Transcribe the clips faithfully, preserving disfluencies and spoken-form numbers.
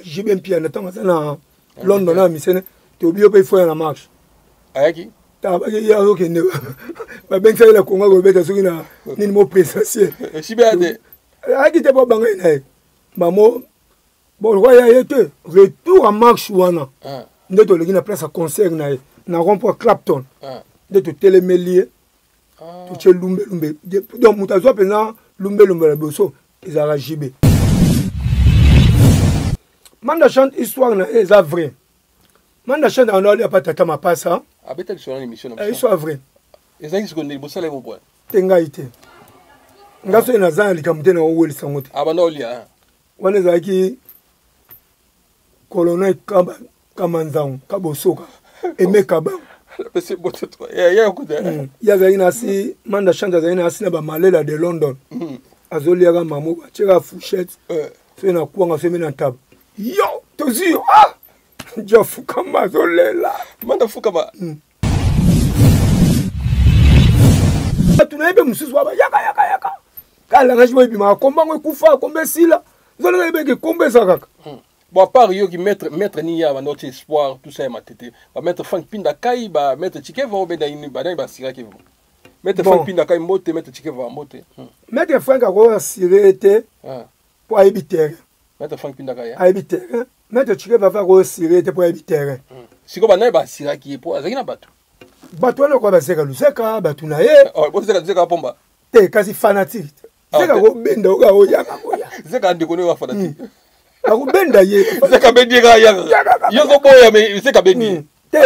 J B Mpia na tanga na London na misene to bio pe foi na marche ayaki ta ba ya zo ke ne ba ben sai la konga go beta suki na ni mo présanciel Chibiade ayaki te ba banga na ba mo bon roya yete retour à marche wana nde to legi na place à concert na na rond-point Clapton nde to télémélier to che lumbe lumbe donc mutazo pena lumbe lumbe la boso ezala J B Manda chante histoire na eza vrai. Manda chante en oli apa tata mapasa. Abeta sur l'émission. Histoire vrai. Eza qui se connaît bossa le point. Tenga ite. Ngaso ina zana likamute na oweli sangote. Abana olia. Wana zaki colonel kaba kamanzang kabosoka. Eme kaba. C'est beau toi. Ya ya kuda. Ya zaina si manda chante zaina si na ba malela de London. Azolia ga mamu ba cheka fourchette. Fe na kuanga fe na table. Yo, tozi ah, je fuka mazolela. Manda fuka ba. Tunaimbe msusu waba yaka yaka yaka. Kala ngajimo ibima komba ngwe kufa kombe sila. Zona ngebe ke kombe sakaka. Bon à part yo qui mettre mettre ni ya notre espoir tout ça ma tete. Ba mettre Frank Pinda Kai ba mettre Chikeva obeda ini ba ba sira kevo. Mettre Frank Pinda Kai mote mettre Chikeva mote. Mettre Frank ko sirete. Ah. Pour habiter. Mettre Frank Pindaka ya. Aibi terrain. Mettre Chikeva va ko sirete pour habiter terrain. Siko ba na ba sira ki po azaki na bato. Bato na ko ba seka luseka batu na ye. Oh, bo seka seka pomba. Te kasi fanatique. Seka ko benda o ga o ya ka ko ya. Seka ndiko ne wa fanatique. Ako benda ye. Seka bendi ga ya. Yo ko boya me seka bendi. Te.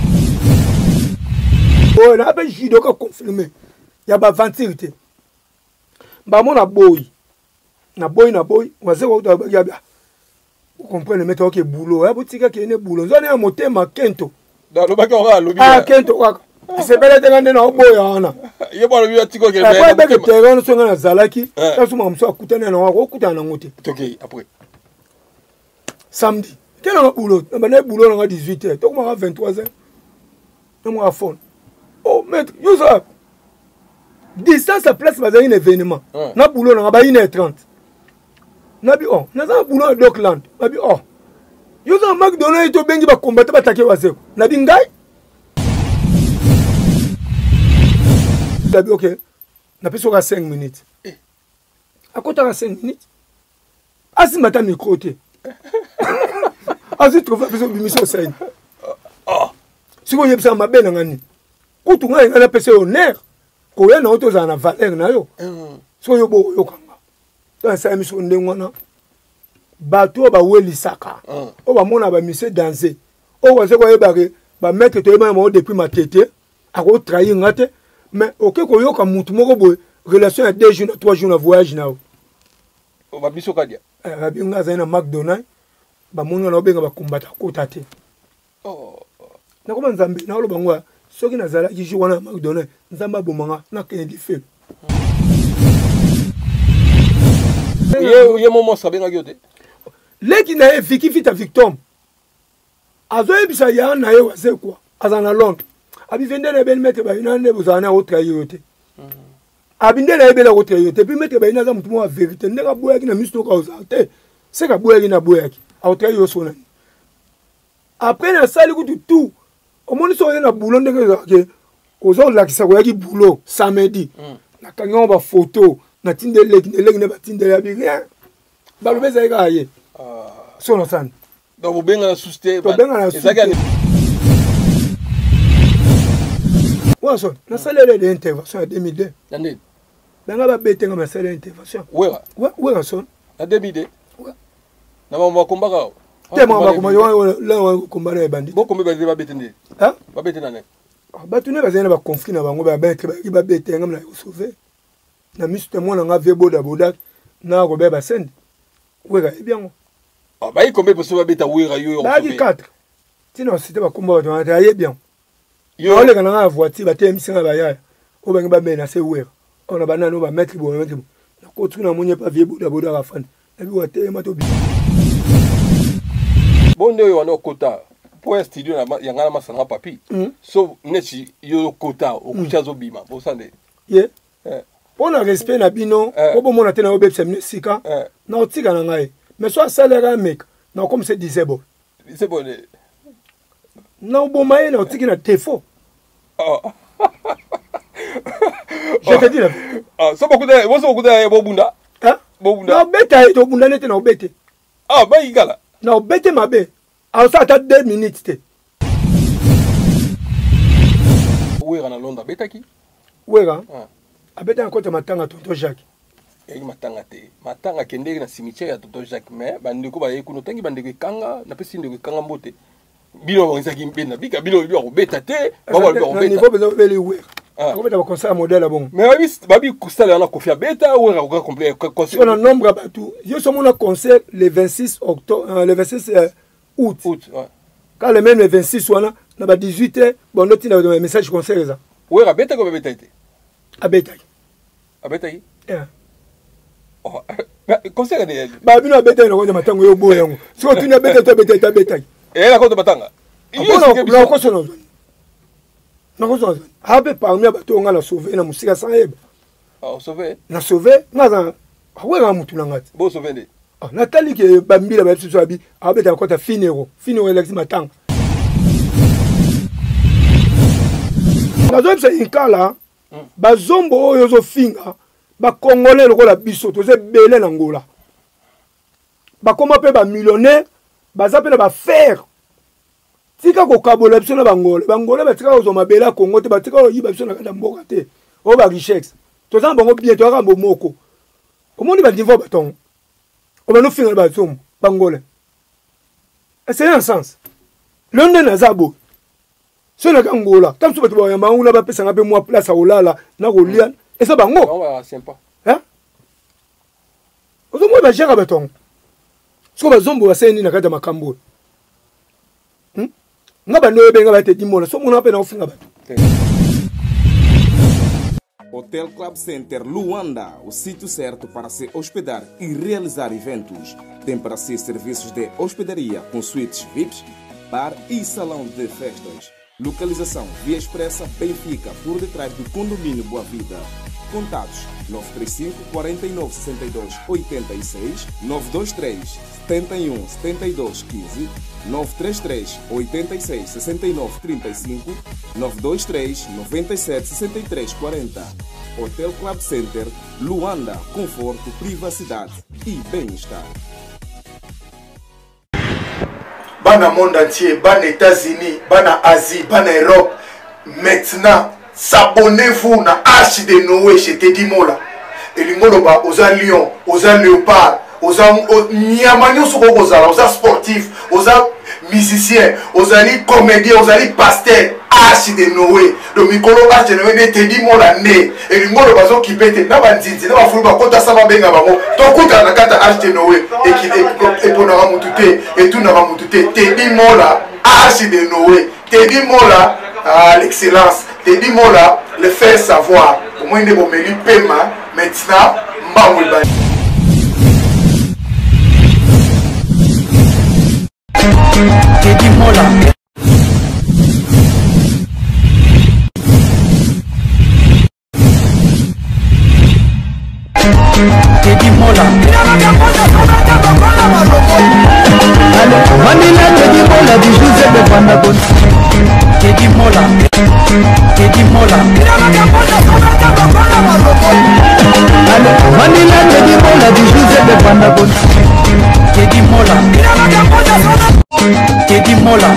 Oh, na ba jido ka confirmer. Ya ba ventilité. Ba mo na boy. Na boy na boy wazeko utabakia bia comprendre mettre OK boulot ya botika ke ne boulot nzone ya motema kento da lo baki on lobi ah kento kaka c'est belle te ngande na oboya wana ye ba lobi atiko ke ba ba ke terrain so ngana zalaki ta suma mso akutana na wako okutana na ngote toke après samedi quel on boulot na ba boulot na dix-huit heures to kuma vingt-trois heures na mo phone oh maître user distance à place ba un événement na boulot na ba une heure trente nabi oh naza boulot Dockland nabi oh yo za McDonald's to bengi ba combattre ba take waseko nabi ngai nabi OK na peso ka cinq minutes akota ka cinq minutes asi mata micro te asi trouver peso bimission scène oh siko yebisa mabena ngani kutu ngai ngana peso honneur ko ya na auto za na valeur na yo so yo bo yo kanga dans sa émission ndengwana bato ba welisaka o ba mona ba mise danser o wa se ko yebake ba mettre to yeba mo depuis ma tete ako trahir ngate mais OK ko yo ka mutu moko boy relation à deux jours trois jours na voyage na o ba biso kadia eh ba binga za na McDonald's ba mona na obenga ba kumbata ko tate oh na ko nzambe na lo bangwa soki na zala ki jour na McDonald's nzamba bomanga na Kennedy Field. Ye ye momo sabenga yote. Leki na ye Vicky Vita Victor. Azo ebisa ya na ye wase kwa. Azana Londres. Abi vende na ben mettre ba ina ne buzana o trayote. Abi ndele na ebela o trayote. Puis mettre ba ina za mutumo wa vérité. Ndeka boya ki na misto ka ozate. C'est ka boya ki na boya ki. A o trayo sona. Après na sali ku tout. O moni so ye na boulot ndeka za ke. Ozo lakisa ko ya ki boulot samedi. Na kanyo ba photo. Na tinde leki ne leki ne ba tinde ya bi rien ba lo beza ika ye ah so no san do bo benga na susté to benga na susté wa so na salaire de intervention en deux mille deux nande benga ba betenga ma salaire d'intervention wera wera so na deux mille deux na mama komba ka te mama komba yo la wa komba na bandit bo komba ba betende hein ba betena ne ba tune ba zena ba conflit na bango ba betre ba betenga na sauver na misto mwana nga vie boda boda na ko beba send wega bien ah ba ikombe poso ba beta wega yo ba di quatre tino c'était ba komba to na ye bien yo le kana nga voiture ba te misinga ba ya o ba ngba mena se wega ona ba nanu ba mettre bo mettre na ko tuna munye pa vie boda boda ka fan na bi wa te ma to bi bonde yo wana kota pour studio na ya ngana masanga papi so nechi yo kota okucha zo bima bo sande ye on a respect na bino ko bo mona tena obepsa sika na otika na ngai mais so salaire mec non comme c'est disable c'est bon non bon mais non tu qui na défaut oh je te dis la vérité ah ça beaucoup de moi ça beaucoup de bobunda hein bobunda non beta to bunda nete na obete ah ba igala na obete mabe alors ça ta deux minutes te oui na Londres beta ki wega abeta na kota matanga tonto Jacques et matanga te matanga kende na cimetière ya tonto Jacques mais bandeko ba yekuno tangi bandeko kanga na pesi ndeko kanga mbote bino ngizaki mbena bika bino bino robeta te ba ba robeta niveau bezo beli wega robeta ba conseil modèle bon mais babi babi kusala na kofia beta wega ko complet conseil on a nombre batou yo somo na concert le vingt-six octobre le vingt-six août août ouais quand le même le vingt-six wana na ba dix-huit heures bon noti na message concert ça wega beta ko beta te abeta abeta yi yeah oh concert de ba bino abeta na ko matango yo boyango so tu na beta to beta ta beta et la ko matanga na ko so no na ko so habe parmi bato nga la sauver na musika saneba ah sauver na sauver ngaza awega mutu na ngati bo sauver de ah natali ke bambila ba biso abi abeta ko ta finero finero elex matanga nazo bisa inkala bazombo oyo zo finga ba congolais lokola biso toze belé na ngola ba koma pe ba millionnaire baza pe na ba faire tika ko kabola biso na bangole bangole batika ko zoma bela Congo te batika ko yiba biso na kanda mboka te o ba richesse toza bango bien to ka moko omoni ba niveau baton o ba no finga ba zombo bangole c'est un sens l'onde na zabo so na kangola tam so bato ba yamba ngula ba pesa ngape moi place a olala na ko lia et ça bango on va sympa hein ozo mo ba jera baton so ba zombo ba seni na kata makambo hmm nga ba no benga ba te dimola so mo na pe na ofinga bato Hotel Club Center Luanda, o sítio certo para se hospedar e realizar eventos. Tem para si serviços de hospedaria com suítes V I Ps, bar e salão de festas. Localização Via Expressa Benfica, por detrás do condomínio Boa Vida. Contatos nove três cinco, quatro nove, seis dois, oito seis, nove dois três, sete um, sete dois um cinco, nove três três, oito seis, seis nove três cinco, nove dois três, nove sete, sessenta e três quarenta. Hotel Club Center Luanda, conforto, privacidade e bem-estar. Bana monde entier, bana États-Unis, bana Asie, bana Europe. Maintenant, s'abonnez-vous na Arche de Noé chez Teddy Mola. Et l'ingoloba, aux lions, aux léopards, aux nyamanios aux sportifs, aux musiciens, aux comédiens, aux pasteurs. Arche de Noé. Le micro Arche de Noé, Teddy Mola né. Et l'ingoloba, zo qui pète, n'a pas dit, n'a pas voulu, kota sama benga bango. Ton kota na kata Arche de Noé. Et qui est pour n'a mutute, et tout n'a mutute. Teddy Mola, Arche de Noé. Teddy Mola, à l'excellence. Teddy Mola, le faire savoir. Au moins, il est bon, mais il paiement. Maintenant, Mbaouiba. Teddy Mola. Teddy Mola. Manila Teddy Mola du Joseph de Panabon. Teddy Mola. Teddy Mola. Manila Teddy Mola du Joseph de Panabon. Teddy Mola. Teddy Mola.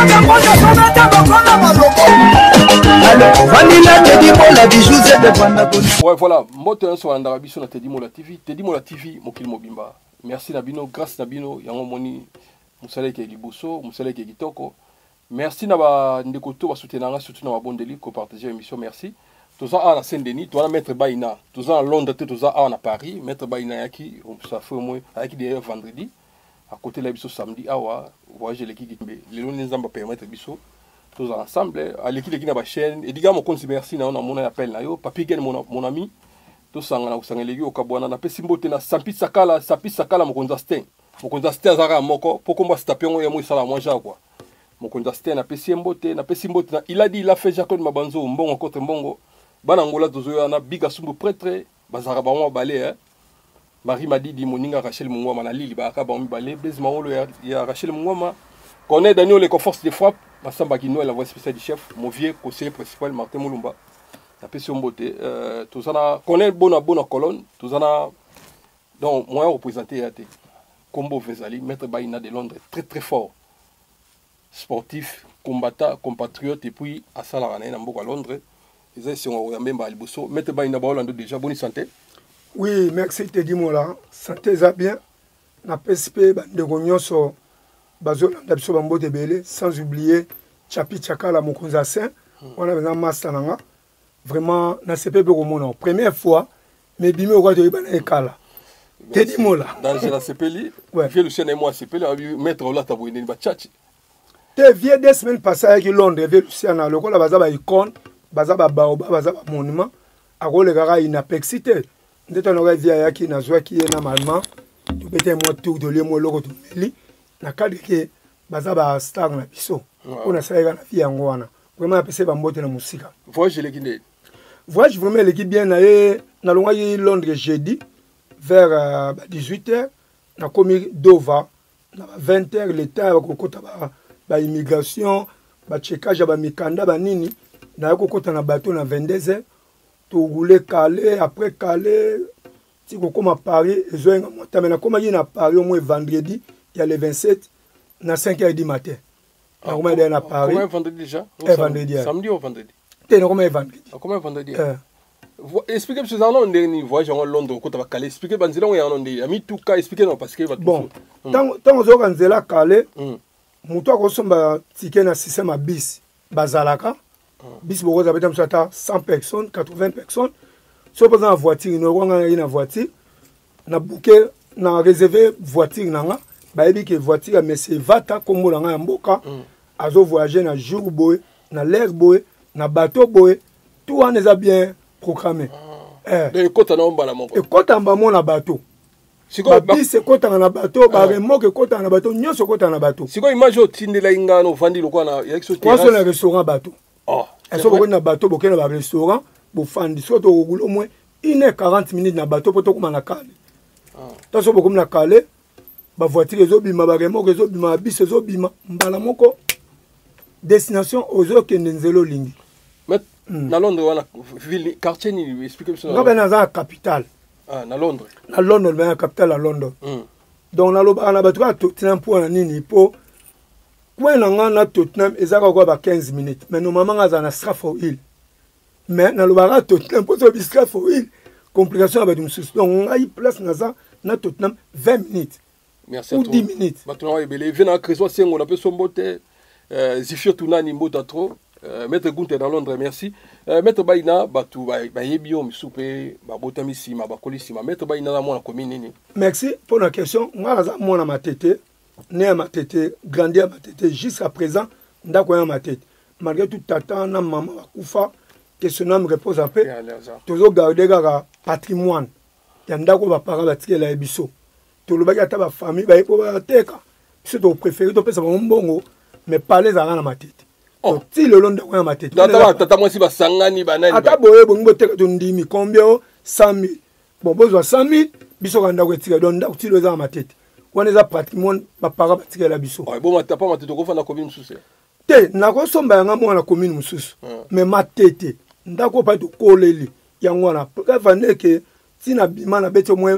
Vanilla Teddy Mola du Joseph de Panabon. Ouais, voilà, moto un sur l'andara biso na Teddy Mola T V. Teddy Mola T V, mokili mobimba. Merci Nabino, grâce Nabino, yango moni musale ke liboso, musale ke kitoko. Merci na ba ndeko to ba soutenanga surtout na ba bondeli ko partager émission, merci. Toza a na Saint-Denis, toza na Maître Baina, toza à Londres, toza a na Paris, Maître Baina yaki, ça fait au moins yaki d'ailleurs vendredi. À côté la biso samedi awa, voyager l'équipe les longs nzamba permettre biso. Tous ensemble, à l'équipe qui n'a pas chaîne, et digamos qu'on se merci na on a appel na yo, papi gen mon mon ami, tous sang na usanga legi au kabwana na pesimbote na sampi sakala, sampi sakala mo konzaste, mo konzaste azara moko, poko mba stapion ya mo sala mwanja quoi. Mo konzaste na pesimbote, na pesimbote na il a dit il a fait Jacob Mabanzo, mbongo contre mbongo, bana ngola tozo na biga sumbu prêtre, bazara ba mo balé hein. Marie Madidi moninga Rachel Mungwama na Lili ba ka ba mibale Blaise Maolo ya, ya Rachel Mungwama. Connaît Daniel les forces de frappe, Massamba Guino la voix spéciale du chef, mon vieux conseiller principal Martin Moulumba. La pression beauté euh tout ça na connaît bonne bonne colonne, tout ça na donc moi représenté à Combo Vezali, maître Baïna de Londres, très très fort. Sportif, combattant, compatriote et puis à Salarana à Londres. Ils sont même à Albosso, maître Baïna Baolando déjà bonne santé. Oui, merci Teddy Mola. Santé ça bien. Na P S P de Gognon sur Bazo Ndabso Bambo de Belé, sans oublier Chapi Chaka la Mokonza Saint. On a besoin de Mastananga. Vraiment, na C P P au monde. Première fois, mais bimé au roi de Ibana Ekala. Teddy Mola. Dans la C P L, vieux Lucien et moi, C P L, maître Ola Tabouine, Bachachi. Te vieux des semaines passées avec Londres, vieux Lucien, le roi de Bazaba icône, Bazaba Baoba, Bazaba monument, à rôle de Gara inapexité. Nous avons un vieil qui n'a joué qui est normalement, tu peux moi tout de l'eau, l'eau de Meli, na cadre que Bazaba star na biso. On a ça, la vie en Wana. Vraiment, appelé ça Bambote na musique. Voyage l'équipe. Voyage vraiment l'équipe bien naé, na Londres Londres jeudi, vers dix-huit heures, na commis Dova, na vingt heures, l'État, au côté ba immigration, ba checkage, ba mikanda, ba nini, na côté na bateau na vingt-deux heures. Tout rouler Calais, après Calais, si on commence à Paris, ils ont un montant. Mais comme il y a Paris au moins vendredi, il y a le vingt-sept, à cinq heures du matin. Ah, comment il y a Paris? Comment vendredi déjà? Eh, vendredi. Samedi ou vendredi? T'es comment vendredi? Comment vendredi? Expliquez-moi ce que vous avez dit, voyage en Londres, quand vous Calais. Expliquez-moi ce que vous avez dit. Ami tout cas, expliquez-nous parce que bon, tant que vous avez dit Calais, mutu akosomba ticket na système à bis bazalaka. Bis beaucoup ça peut être cent personnes, quatre-vingts personnes. Si vous avez une voiture, vous avez une voiture, na bouquet, na réservé voiture nanga, ba ebi que voiture mais c'est vata comme langa mboka, azo voyager na jour boy, na l'air boy, na bateau boy, tout on les a bien programmé. Eh. De kota na omba na moko. Et kota mba mo na bateau. Siko bis kota na bateau, ba remorque kota na bateau, nyonso kota na bateau. Siko image otindela inga no vandi lokwa na yexo terrasse. Kwa so na restaurant bateau. Oh. Est-ce que vous avez un bateau pour un restaurant pour faire des choses au moins une heure quarante minutes dans le bateau pour tout comme na Calais. Tant que comme na Calais, ba voiture les obima, ba remorque les obima, bis les obima, mbala moko destination aux autres que nzelo lingi. Mais na Londres wana ville quartier ni expliquer ça. Nga na za capitale. Ah na Londres. Na Londres na capitale à Londres. Donc na loba na bateau tout un point nini po. Quand on a Tottenham, ils ont quinze minutes. Mais normalement, on a Stratford Hill. Mais dans le Tottenham, pour que Stratford Hill, complication avec nous. Donc, on a eu place dans Tottenham vingt minutes. Merci ou dix minutes. Maintenant, il y a un crésois, on a pu son beauté. Zifir Tounani, Mbota trop. Maître Gunther dans Londres, merci. Maître Baïna, Batou, Bayebio, Missoupe, Babotamissima, Bakolissima. Maître Baïna, dans la commune. Merci pour la question. Moi, je suis ma tête. Né à ma tête, grandi à ma tête, jusqu'à présent, ndakoya ma tête. Malgré tout tata, na maman akufa, que son âme repose en paix. Toujours garder le patrimoine. Yandako va parler à tirer la ebiso. Tout le bagage ta famille, va y pouvoir teka. C'est ton préféré, ton père ça va un bongo, mais parler à la ma tête. Oh, si le long de ma tête. Tata, tata moi si va sangani banani. Ata boye bongo teka ton dimi combien cent mille. Bon besoin cent mille, biso kanda ko tirer donc ndako tilo za ma tête. On est pratiquement pas par rapport à la biso. Bon, ma tapa ma tête ko fa na commune sous. Te na ko somba nga mo na commune mususu. Mais ma tête ndako pa to koleli yango na ka ne que si na bima na bete au moins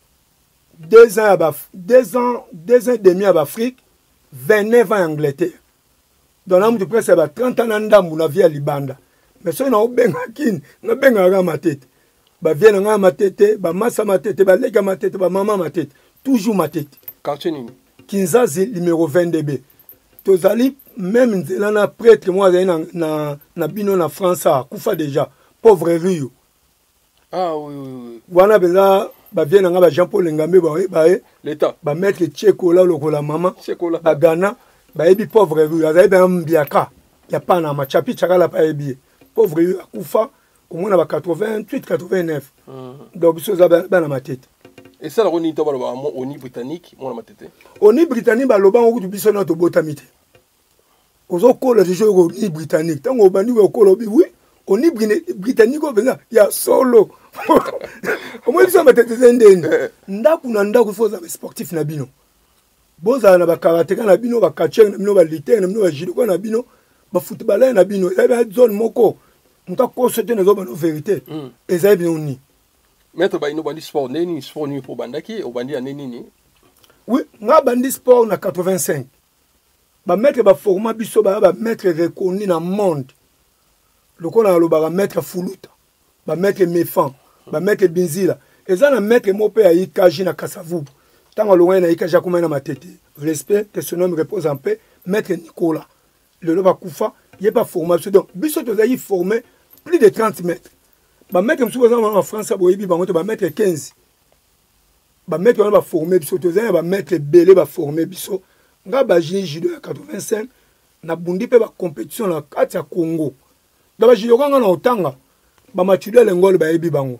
deux ans à deux ans deux ans et demi à Afrique, vingt-neuf ans en Angleterre. Dans l'âme de presque trente ans ndambu na vie à Libanda. Mais so na obenga kin, na benga nga ma tête. Ba vie na nga ma tête, ba massa ma tête, ba lega ma tête, ba maman ma tête. Toujours ma tête. Quartier Nini. Kinzazi numéro vingt-deux B. Tozali même nzelana prêtre moi na na na bino na France kufa déjà pauvre Rio. Ah oui oui oui. Wana beza ba vient nga ba Jean-Paul Ngambe ba ba l'état. Ba mettre Tcheko là lokola maman. Tcheko là. Ba Ghana ba ebi pauvre Rio. Azayi ba mbiaka. Ya pa na machapi chakala pa ebi. Pauvre Rio kufa au moins na ba quatre-vingt-huit quatre-vingt-neuf. Donc biso za ba na ma tête. Et ça, on est au niveau britannique, moi, ma tête. Au niveau britannique, bah, le banc où tu bisous notre botamité. Aux autres, les jeux au niveau britannique. Tant qu'on banit au col, oui, au niveau britannique, il y a solo. omoi biso bateteze ndeni ndako na ndako fo za sportif na bino bozala na bakarateka na bino bakacheng na bino baliter na bino bajudoka na bino bafootballer na bino ezali ba zone moko mutu akosete na ezoba no vérité ezali bino ni maître baino bandi sport neni sport ni po bandaki obandi ya neni ni oui nga bandi sport na quatre-vingt-cinq bametre baforma biso baya bametre reconnu na monde lokola nalobaka maître fuluta bametre mefan bametre binzila eza na maître mo mpe ya ikaji na kasavubu ntango alongwani na ikaji akomai na matete respect que son homme repose en paix maître nicolas lelo bakufa ye baforma biso donc biso tozali formé plus de trente mètres bametre mosuku baza na france boyebi bango te bametre quinze bametre wana baforme biso tozali na bametre ebele baforme biso nga bajini judo ya quatre-vingt-cinq nabundi mpe bacompétition na kati ya congo da bajudoka nga na otanga bamatude alengole bayebi bango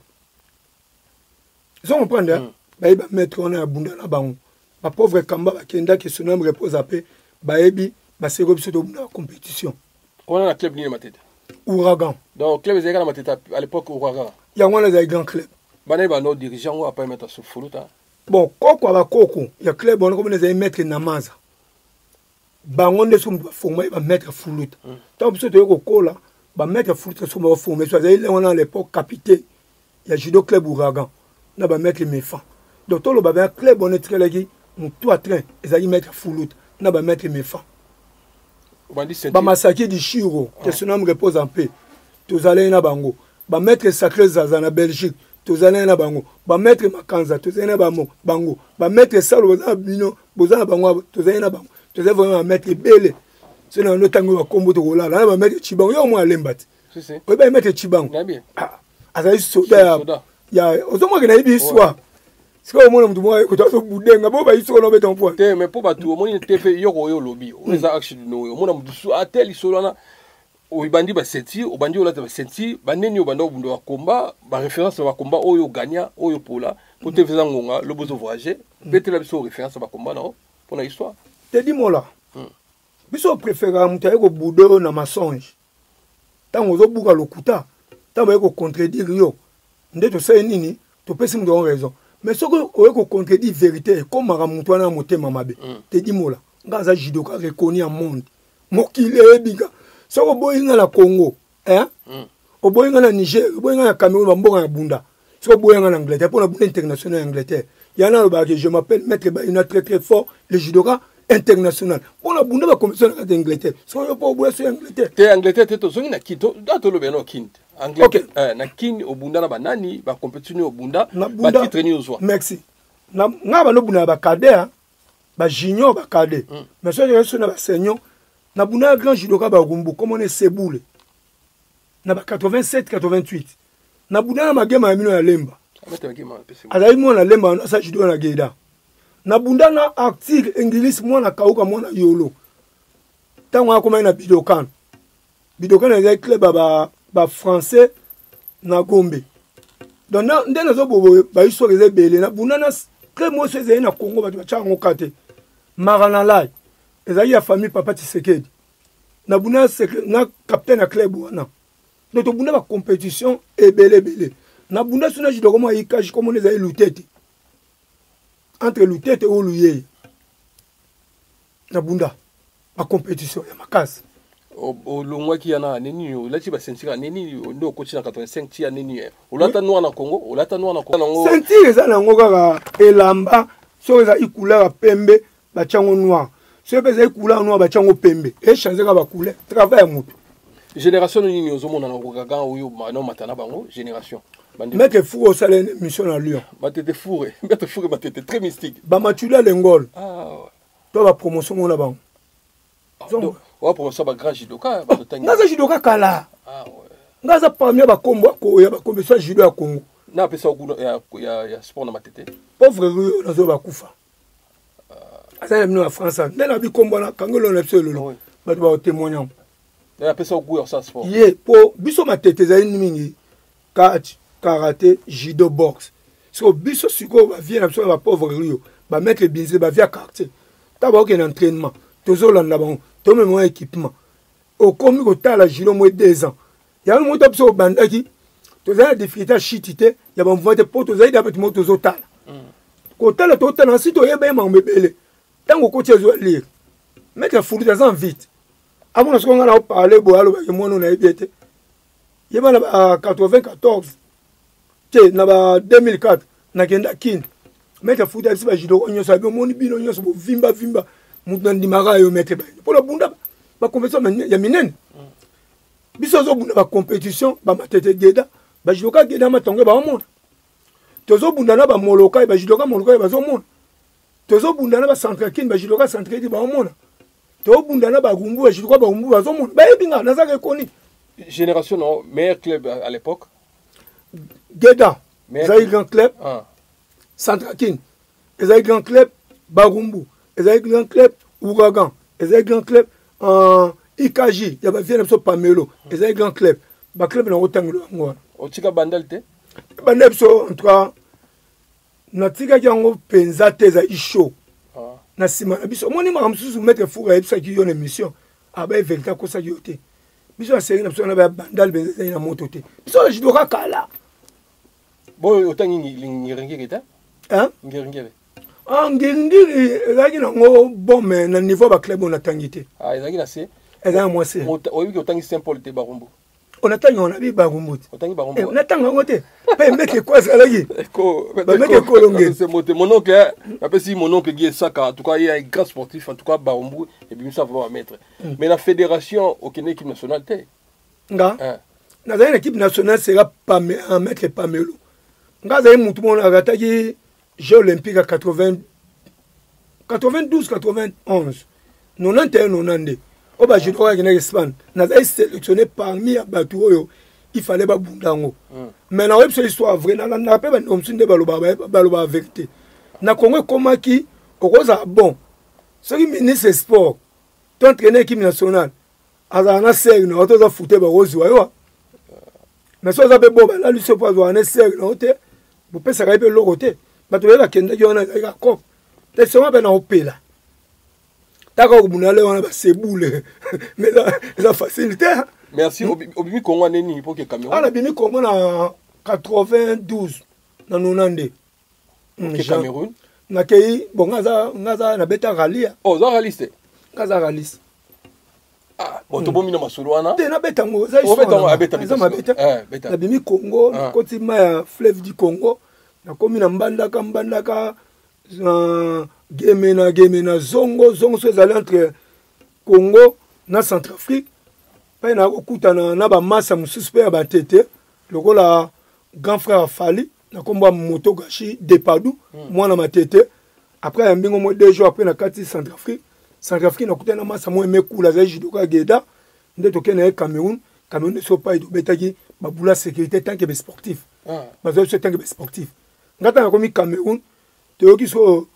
zo comprendre mm. bayebi bametre wana ya bunda na bango bapauvre kamba bakendaki sonam repose ape bayebi baseko biso tobunda ya compétition wana na club nini matete ouragan donc club ezalaka na matete à l'époque ouragan yango wana ezali grand club banayi bano dirigeant ngo apa mettre sur fuluta bon koko abakoko ya club wana komona ezali maître namaza bango nde soki mutu baforma ye bametre fuluta ntango biso toye kokola bametre fuluta soki baforme so azali le wana à l'époque capitaine ya judo club ouragan na bametre mefan donc toloba baya club wana etikalaki motu a train ezali maître fuluta na bametre mefan bamasaki di shiro que son homme repose en paix tozalaki na bango bametre sacré zaza na belgique tozalaki na bango bametre makanza tozalaki na bango bametre salo boza na bino boza na bango tozalaki na bango tozali vraiment bametre ebele so na bano ntango bakombo tokolala na bametre chibango yo mwa alemba te oyebi bametre chibango azali soda ya ozomwaki nayebi histoire sika omona mutu moko kota azobudenga bo bayisoko na obeta mpoa te mais mpo bato omoni te fe yoko oyo olobi eza action no omona mutu su ate lisolo wana obandi basenti obandi olata basenti baneni obanda obunda bakomba baréférence na bakomba oyo gagna oyo pola po te feza ngonga lobo ozovoyage mpe tela biso référence bakomba nao mpona histoire te di mola biso opréféraka mutu aye kobuda oyo na masonge ntango ozobuka lokuta ntango aye kocontredire yo nde tosali nini topesi mutu yango raison mais soki oye kocontredire vérité ekomaka mutu wana na motema mabe te di mola nga aza judoka reconnu ya monde mokili eyebika soki oboyinga na congo oboyinga na niger oboyinga na cameroun bamboka na bunda soki oboyinga na angleterre mpo na bunda international ya angleterre yana alobaka je m'appelle maître bayina très très fort le judoka international mpo na bunda bacompétition na kati ya angleterre soki yo mpo oboya so ya angleterre te angleterre te tozongi na kini atolobe na okini te na kini obunda na banani bacompétition obunda batitre nini ozwa merci nga banobunda na bakade bajunior bakade mais soki so na basenior na bunda ya grand judoka bagumbu komona esebule na ba quatre-vingt-sept quatre-vingt-huit na bunda na magema ya mino ya lemba azali mwana lemba wana asa judoka na geda na bunda na arctique ingilisi mwana kauka mwana yolo ntango akomai na bidokan bidokan ezali club ya bafrançais na gombe donc nde nazoboboye bahistoire eza ebele na bunda na club moso ezali na congo bato batyaka yango ka te maranalai ezali ya famille papa Tshisekedi na bunda na capitaine ya club wana donc tobunda bacompétition ebele ebele na bunda so na judoka mwa ikaji komona ezali lutete entre lutete oyo luyeye na bunda bacompétition ya makasi olongwaki yana nini olati basentire ya nini nde okoti na quatre-vingt-cinq ti ya nini olata noir na congo olata noir na congo sentire eza nango kaka elamba soki ezali couleur ya pembe batyango noir soki mpe ezali couleur noir batyango pembe echange kaka bacouleur travail ya motu génération nini ozomona na kokaga oyo na omata na bango génération maître four osala une émission na lyon matete four maître four matete très mystique bamatula lengol to bapromotion ngo na bango wa promotion ba grand judoka ngaza judoka kala ngaza parmi bakombo akoya bakombeso ya judo ya congo na apesa okuno ya sport na matete pauvre ruyo nazo bakufa azali mino ya france nde na bikombo na kangelo na biso elolo bato baotémoignant na apesa okuya sa sport ye po biso matete ezali mingi kati karaté judo boxe so biso sikoyo bavie na biso ya bapauvre ruyo bametre binze bavie ya quartier ta baokende entraînement tozolanda bango tomema équipement okomi kotala judo mo deux ans yango moto biso obandaki tozali na difficulté ya shiti te ya bamvuma te mpo tozali da bato mo tozotala kotala totala nsi toyeba ye makambo ebele ntango okoti ezwa lire maître Fuluta aza vite amona soko nga na oparle boye alobaki mwana oyo nayebi ete yeba na ba quatre-vingt-quatorze te na ba deux mille quatre nakenda kini maître Fuluta bisi bajidoko nyonso abi omoni bino nyonso bovimba vimba mutu nandimaka yo maître baino mpo na bunda bacompétition ya minene biso ozobunda bacompétition bamatete geda bajidoka geda matongo baomona tozobunda na bamoloka bajidoka moloka bazomona tozobunda na bacentrakine bajidoka centrakine baomona tozobunda na bagumbu bajidoka bagumbu bazomona bayebi nga nazaka ekoni génération non meilleur club à l'époque geda ezali grand club centrakine ezali grand club bagumbu ezali grand club ouragan ezali grand club I K J ya bavie na biso Pamelo ezali grand club baclub na otangelo yango wana otika bandal te bandal biso en tout cas natikaki yango mpenza te ezali show na nsima na biso omoni makambo mosusu maître Fuga ayebisaki yo na émission aba evérité akosaki yo te biso aseri na biso wana baya bandal mpenza ezali na moto te biso najidoka kala boyo otangi ngiringiri te ngiringiri ngiringiri ezalaki nango bon mais na niveau baclub oyo natangi te ezalaki na se ezala mwasi oyebi otangi Saint Paul te Barumbu onatanga on abi Barumbu otangi Barumbu onatanga ngo te pe meke kwa salaki ba meke kolonge c'est moté mon oncle appelle mon oncle Guy Saka en tout cas il est un grand sportif en tout cas Barumbu et puis ça va mettre mais la fédération au Kenya équipe nationale te nga na za équipe nationale sera pas un maître Pamelo nga za mutu mon agataki Jeux olympiques à quatre-vingts quatre-vingt-douze quatre-vingt-onze quatre-vingt-onze quatre-vingt-deux Oba jidoka kina Espagne nazali sélectionné parmi abatu oyo il fallait ba bundango mais na web c'est histoire vraie na na pe ba nomsinde baloba baloba vérité na Congo komaki okoza bon ce qui ministre sport ton entraîneur équipe nationale azana sérieux na otoza fouté ba rozi wayo mais so za be bo ba la lui se pas na sérieux na ote bu pesa ka pe lokote ba to ba kenda yona ka cop te soma be na opela d'accord vous n'allez on va se boule mais la facilité merci obimi Congo neni pour que Cameroun ah la bimi Congo na quatre-vingt-douze na nonande Cameroun na kei bon ngaza ngaza na beta ralia oh za raliste ngaza raliste ah bon to bomina masolo wana te na beta ngo za histoire beta beta eh beta na bimi Congo na koti ma fleuve du Congo na komi na mbandaka mbandaka Gemena Gemena zongo zongo so ezali entre Congo na Centrafrique pa na kokuta na na ba massa mususu pe ba tete lokola grand frère Fali na komba moto gashi Depadou mwana matete après ya mbingo mo deux jours après na kati Centrafrique Centrafrique na kuta na massa mo emekula za jidoka geda nde to kena Cameroun Cameroun so pa ido betaki ba bula sécurité tant que be sportif ba zo tant que be sportif ngata na komi Cameroun to ki so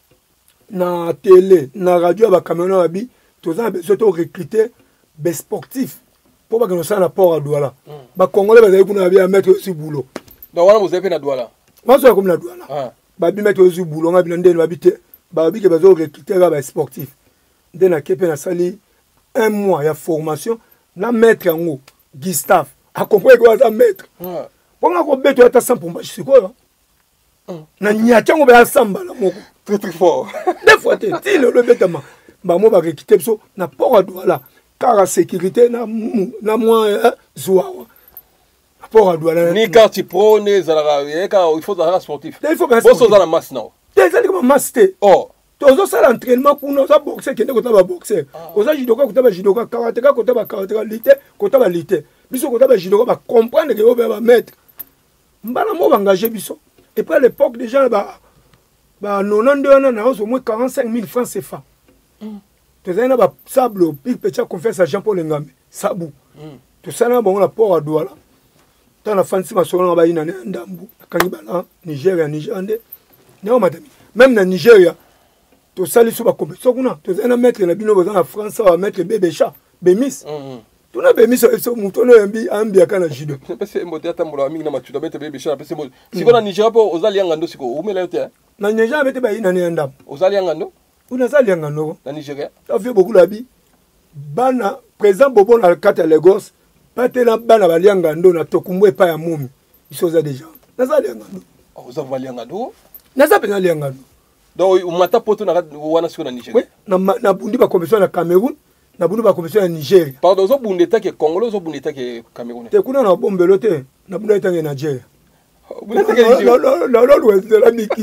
na télé na radio ba Cameroun abi toza besoin de recruter des sportifs pour pas que nous ça na port à Douala ba congolais ba kuna abi mettre aussi boulot donc wana vous avez na Douala moi so comme na Douala ba bi mettre aussi boulot ngabi ndene ba bité ba bi ke ba zo recruter ba sportifs ndena kepe na sali un mois ya formation na maître ngo Gustave a compris quoi ça maître bon nga ko beto ata cent pour match siko na nyachango ba samba la moko très très fort deux fois te ti le betama ba mo ba rekite biso na port à Douala car sécurité na na moi zoa port à Douala ni carte pro ne zala il faut un sportif il faut bien bosso za masse non te ça comme masse te oh tozo ça l'entraînement pour nous ça boxer kende ko ta ba boxer oza jidoka ko ta ba jidoka karateka ko ta ba karateka lité ko ta ba lité biso ko ta ba jidoka ba comprendre que ba ba mettre mbala mo ba engager biso et puis à l'époque déjà bah bah non non on a au moins quarante-cinq mille francs C F A tu sais na ba sable puis petit confiance à Jean-Paul Ngambe sabu tout ça na bon la port à Douala dans la fin de ma solo ba ina ndambu kanibala Nigeria Nigeria ne o madame même na Nigeria to sali so ba compétition kuna to sais na mettre na bino en France va mettre bébé chat bémis tu na bémis so mutono yambi ambia kana jido parce que mbote atambola mingi na matuda bete bébé chat parce que siko na Nigeria po ozali ngando siko umela yote na Nigeria bete ba ina ne ndam ozali ngando una zali ngando na Nigeria ça fait beaucoup la bi bana président Bobo na kata Lagos patela bana bali ngando na tokumwe pa ya mumi iso za déjà naza liangano oza valiangano naza pena liangano donc umata poto na wana siko na Nigeria na na bundi ba compétition na Cameroun na bundi ba compétition na Nigeria pardon zo bundi take Congolais zo bundi take Cameroun te kuna na bombelo te na bundi take Nigeria bundi take Nigeria la la la l'ouest de la Niki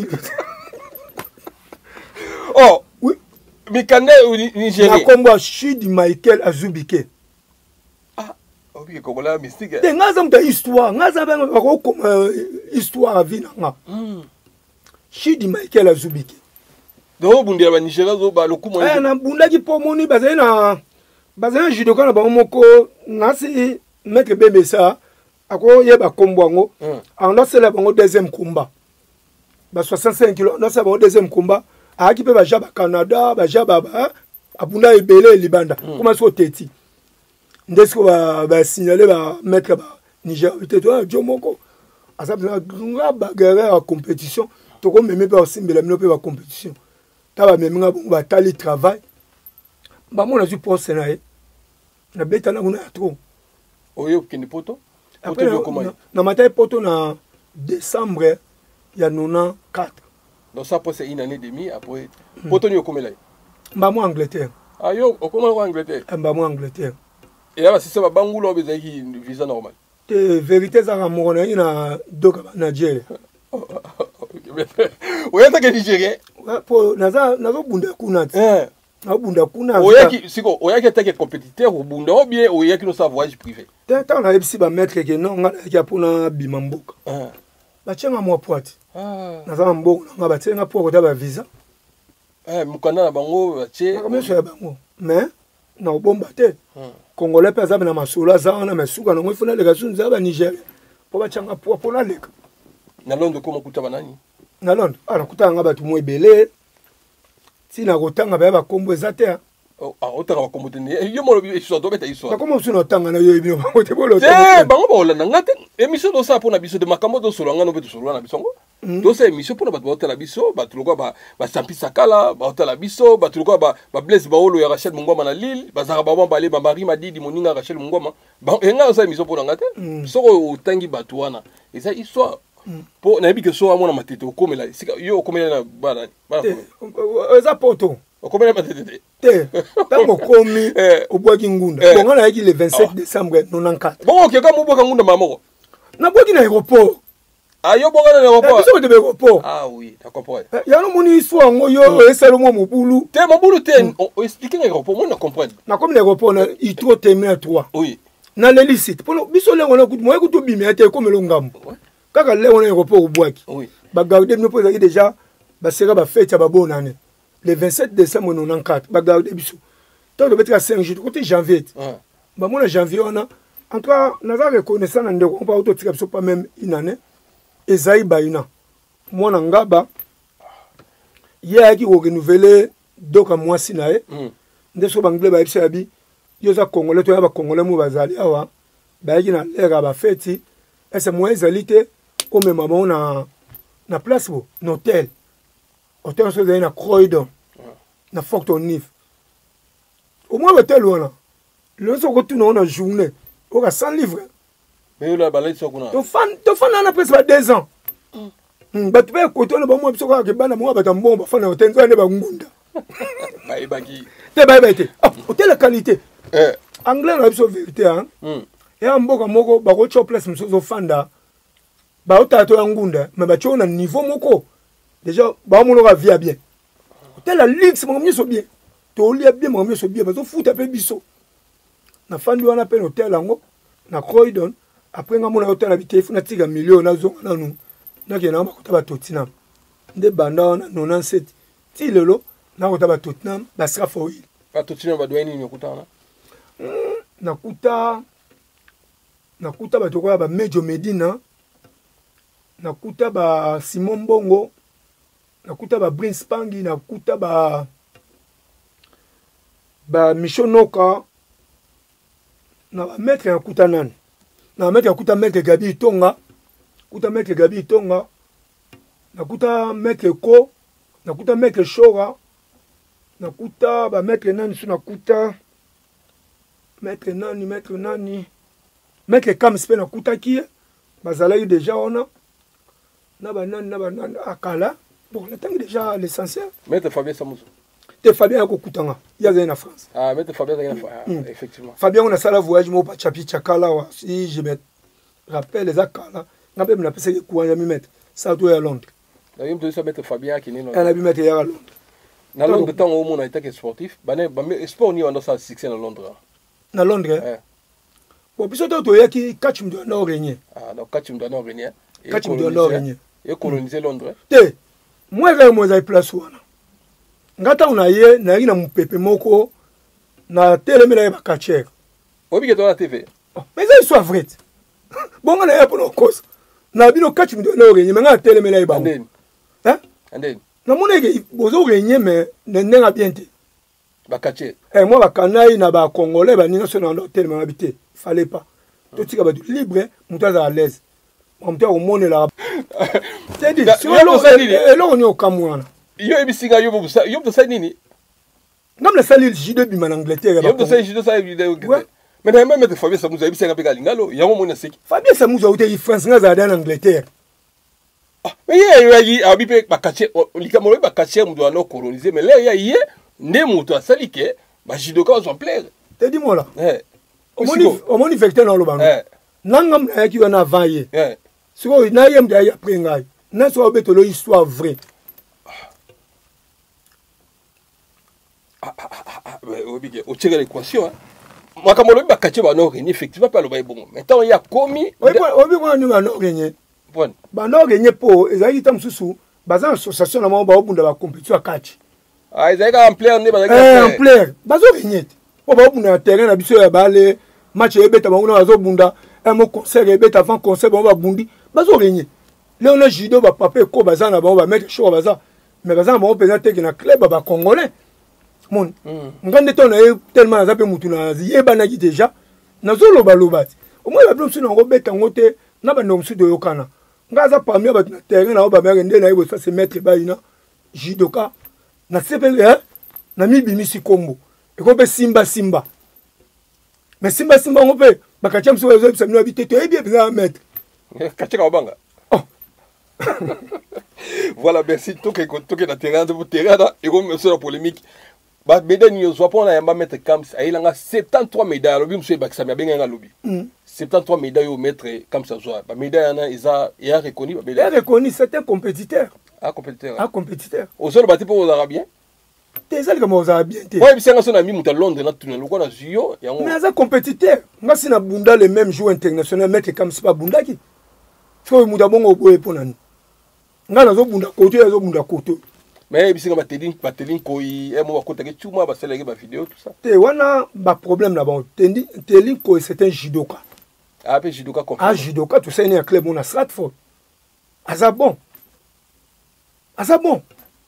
oh oui Mikande Nigeria na kombo Shidi Michael Azubike ah obi Congolais mystique te ngaza mta histoire ngaza ba ko histoire vina nga Shidi Michael Azubike do bundi ya Nigeria zo ba lokumo eh na bunda ki pomoni bazali na bazali judoka na bango moko nasi maître Bembesa ako yeba kombo ngo en là c'est la bango deuxième combat ba soixante-cinq kilos là c'est bango deuxième combat aki pe ba jaba Canada ba jaba ba abunda ebele libanda comment so teti ndesko ba ba signaler ba maître ba Niger te toi jomoko asabla grande bagarre en compétition to ko meme pa osimbela mino pe ba compétition taba meme nga ba tali travail ba mona ju poste na e na beta na kuna trop oyo kini poto après na, na matai poto na décembre ya quatre-vingt-quatorze donc ça pour c'est une année et demie après poto ni okomela ba mo Angleterre ayo okomela ko Angleterre ba mo Angleterre et là c'est ça ba bangulo bezaki visa normal te vérité za mo na ina doka na Nigeria oyata ke Nigeria po naza nazo bunda kuna eh na bunda kuna oyaki siko oyaki take compétiteur ou bunda ou bien oyaki no sa voyage privé te ta na ebisi ba maître ke non nga ya pona bimamboka eh ba chenga mo poate ah naza mboka nga ba tsenga po ko ta ba visa eh mukanda na bango ba che comme ça bango mais na obomba te Congolais pe za na masolo za na mesuka na ngofuna le gasunza za ba Nigeria po ba changa po po na leka na Londres koma kutaba nani na Londres ana kutanga batu mo ebele tina kotanga ba ba kombo ezate oh ah otanga ba kombo tene yo mo lobi so do beta iso na komo sino tanga na yo ebino ba te bolo te eh bango ba olanda ngate émission do sa pona biso de makambo do solo ngano beto solo na bisongo do sa émission pona ba hôtel la biso ba tuloko ba ba champisa kala ba hôtel la biso ba tuloko ba ba Blaise Baolo ya Rachel Mungoma na Lille ba zaka ba ba le ba Marie Madidi moninga Rachel Mungoma ba enga sa émission pona ngate soko utangi batu wana eza histoire po na yebi ke so amona matete okomela sika yo okomela na bana bana eza poto okomela matete te tango komi obwaki ngunda bonga na yaki le vingt-sept décembre quatre-vingt-quatorze bon ok ka mubwaka ngunda mamoko na bwaki na aéroport ayo bonga na aéroport biso te aéroport ah oui d'accord point ya no moni histoire ngo yo esalo mo mobulu te mobulu te on expliquer aéroport moi na comprendre na comme l'aéroport na itro terminal trois oui na l'hélicite pono biso lengo na kutu mo ekutu bimi ate komelo ngambo kaka lengo na aéroport obwaki oui ba garder no poza déjà ba sera ba fête ya ba bonane le vingt-sept décembre quatre-vingt-quatorze ba garder biso to do betra cinq jours côté janvier ba mona janvier on a en tout cas naza reconnaissant na ndeko pa auto tika biso pas même une année ezai baina mwana ngaba ye aki ko renouveler doka mwasi na ye ndeso bangle ba ibisa bi yo za congolais to ya ba congolais mo bazali awa ba yaki na lera ba fête ese mo ezalité o me mama na na place bo na hôtel hôtel so na Croydon na Forton Nif au moins hôtel wana le so ko tuna na journée o ka cent livres mais là balai so kuna to fan to fan na presque ba deux ans ba tu ba ko to na ba mo biso ka ke bana mo ba tambomba fan na hôtel zo ne ba ngunda ba ibaki te ba ba te hôtel la qualité eh anglais na biso vérité hein ya mboka moko ba ko cho place mso zo fanda ba otato ya ngunda mais ba cho na niveau moko déjà ba mo no ka via bien hôtel la luxe mo miso bien to lia bien mo miso bien ba zo futa pe biso na fandi wana pe hôtel yango na Croydon après nga mona hôtel habité funa tika million na zo na nu na ke na ba kota ba Tottenham nde banda na quatre-vingt-dix-sept ti lelo na kota ba Tottenham ba sera foil ba Tottenham ba doini ni kutana na kuta na kuta ba tokoya ba Mejo Medina na kuta ba Simon Bongo na kuta ba Prince Pangi na kuta ba ba Mishonoka na ba maître ya kuta nani na maître ya kuta maître Gabi Tonga kuta maître Gabi Tonga na kuta maître Ko na kuta maître Shora na kuta ba maître nani su na kuta maître nani maître nani maître Kamspe na kuta ki bazalaki déjà ona na banani na banani akala bon natangi déjà l'essentiel Maître Fabien Samouzo te Fabien akokutanga yaza na France. Ah Maître Fabien mm. Effectivement Fabien on a sala voyage mo pa chapi chakala wa si je me rappelle les akala ngabe mna pesa ke kuanya mi mettre ça to ya Londres. Là il me dit ça Maître Fabien qui n'est non. Elle a bi mettre ya Londres. Na Londres temps au monde a été sportif, ba ne ba sport ni on a ça succès dans Londres. Na Londres. Eh. Bon biso to to yaki catch me na origné. Ah donc catch me na origné. Catch me na origné. Et coloniser Londres. Te moi ga mo za place wana. Ngata una ye na ina mupepe moko na telemela ya bakacher. Obi que toi la T V. Mais ça soit vrai. Bon on a ya pour nos cause. Na bino catch me na origné mais nga telemela ya ba. Hein? Anden. Na mona ke bozo origné mais nenga bien te. Bakacher. Eh moi ba kanai na ba congolais ba ninga so na hôtel ma habité. Fallait pas. Tout tika ba libre, mutaza à l'aise. On peut au monde là. C'est dit, si on est là on est au Cameroun. Yo ebisinga yo bobusa, yo bobusa nini? Ngam la sali jido bi man Angleterre. Yo bobusa jido sa vidéo. Mais na même Fabien Samouzo ebisinga pe kalingalo, yango mona seki. Fabien Samouzo uté France nga za en Angleterre. Ah, mais ya yi abi pe bakache, likamolo bakache mu doit no coloniser, mais là ya yi ne muto asali ke ba jido ka on plaire. Te dis moi là. Eh. Au moni au moni vecteur dans le banc. Eh. Nangam na yaki wana avant ye. Eh. Siko na yem da ya après ngai. Na so betolo histoire vraie. Ah, ah, ah, ah, obi o tchega l'équation. Makamolo bakache ba no ni effectivement pas le ba bon. Maintenant il y a commis. Obi obi ko ni ba no gagner. Bon. Ba no gagner po ezali tam susu. Baza association na mo ba obunda ba compétition catch. Ah, ils ont en plaire ne ba eh en plaire. Bazo gagner. Po ba obunda terrain na biso ya bale match ebeta ba una bazo bunda. Un mo concert ebeta avant concert ba bundi. Bazo gagner. Léon Jido ba papa ko baza na ba ba mettre show baza. Mais baza ba présenter que na club ba congolais. Mon ngande to na tellement za pe mutu na yeba na ki déjà na zolo balobati au moins ba blomsu na ngobeta ngote na ba nomsu de yokana ngaza parmi ba na terrain na ba mère ndé na yebo ça se mettre ba ina jidoka na sepele hein na mibi misi kombo e ko be simba simba mais simba simba ngope ba kacha mso zo bisa mino habité to e bien bien mettre kacha ka banga oh voilà merci to ke to ke na terrain de terrain et comme sur la polémique. Bah, médaille nous soit pas on a mettre comme ça il a soixante-treize médailles lobby monsieur baksa bien bien lobby soixante-treize médailles au maître comme ça soit bah médaille na isa il a reconnu bah il a reconnu c'est un compétiteur ah compétiteur ah compétiteur au sol battu pour aux arabiens t'es ça comme aux arabiens ouais bien c'est son ami muta Londres na tout le ko na zio mais ça compétiteur nga sina bunda le même joueur international maître comme c'est pas bunda qui faut muta bongo boye ponani nga na zo bunda koto ya zo bunda koto. Mais bisinga batelin batelin koi e mo bakota ke chuma ba selege ba vidéo tout ça. Te wana ba problème là bon. Tendi telin koi c'est un judoka. Ah pe judoka comme ah judoka tout ça né à club on a Stratford. Asa bon. Asa bon.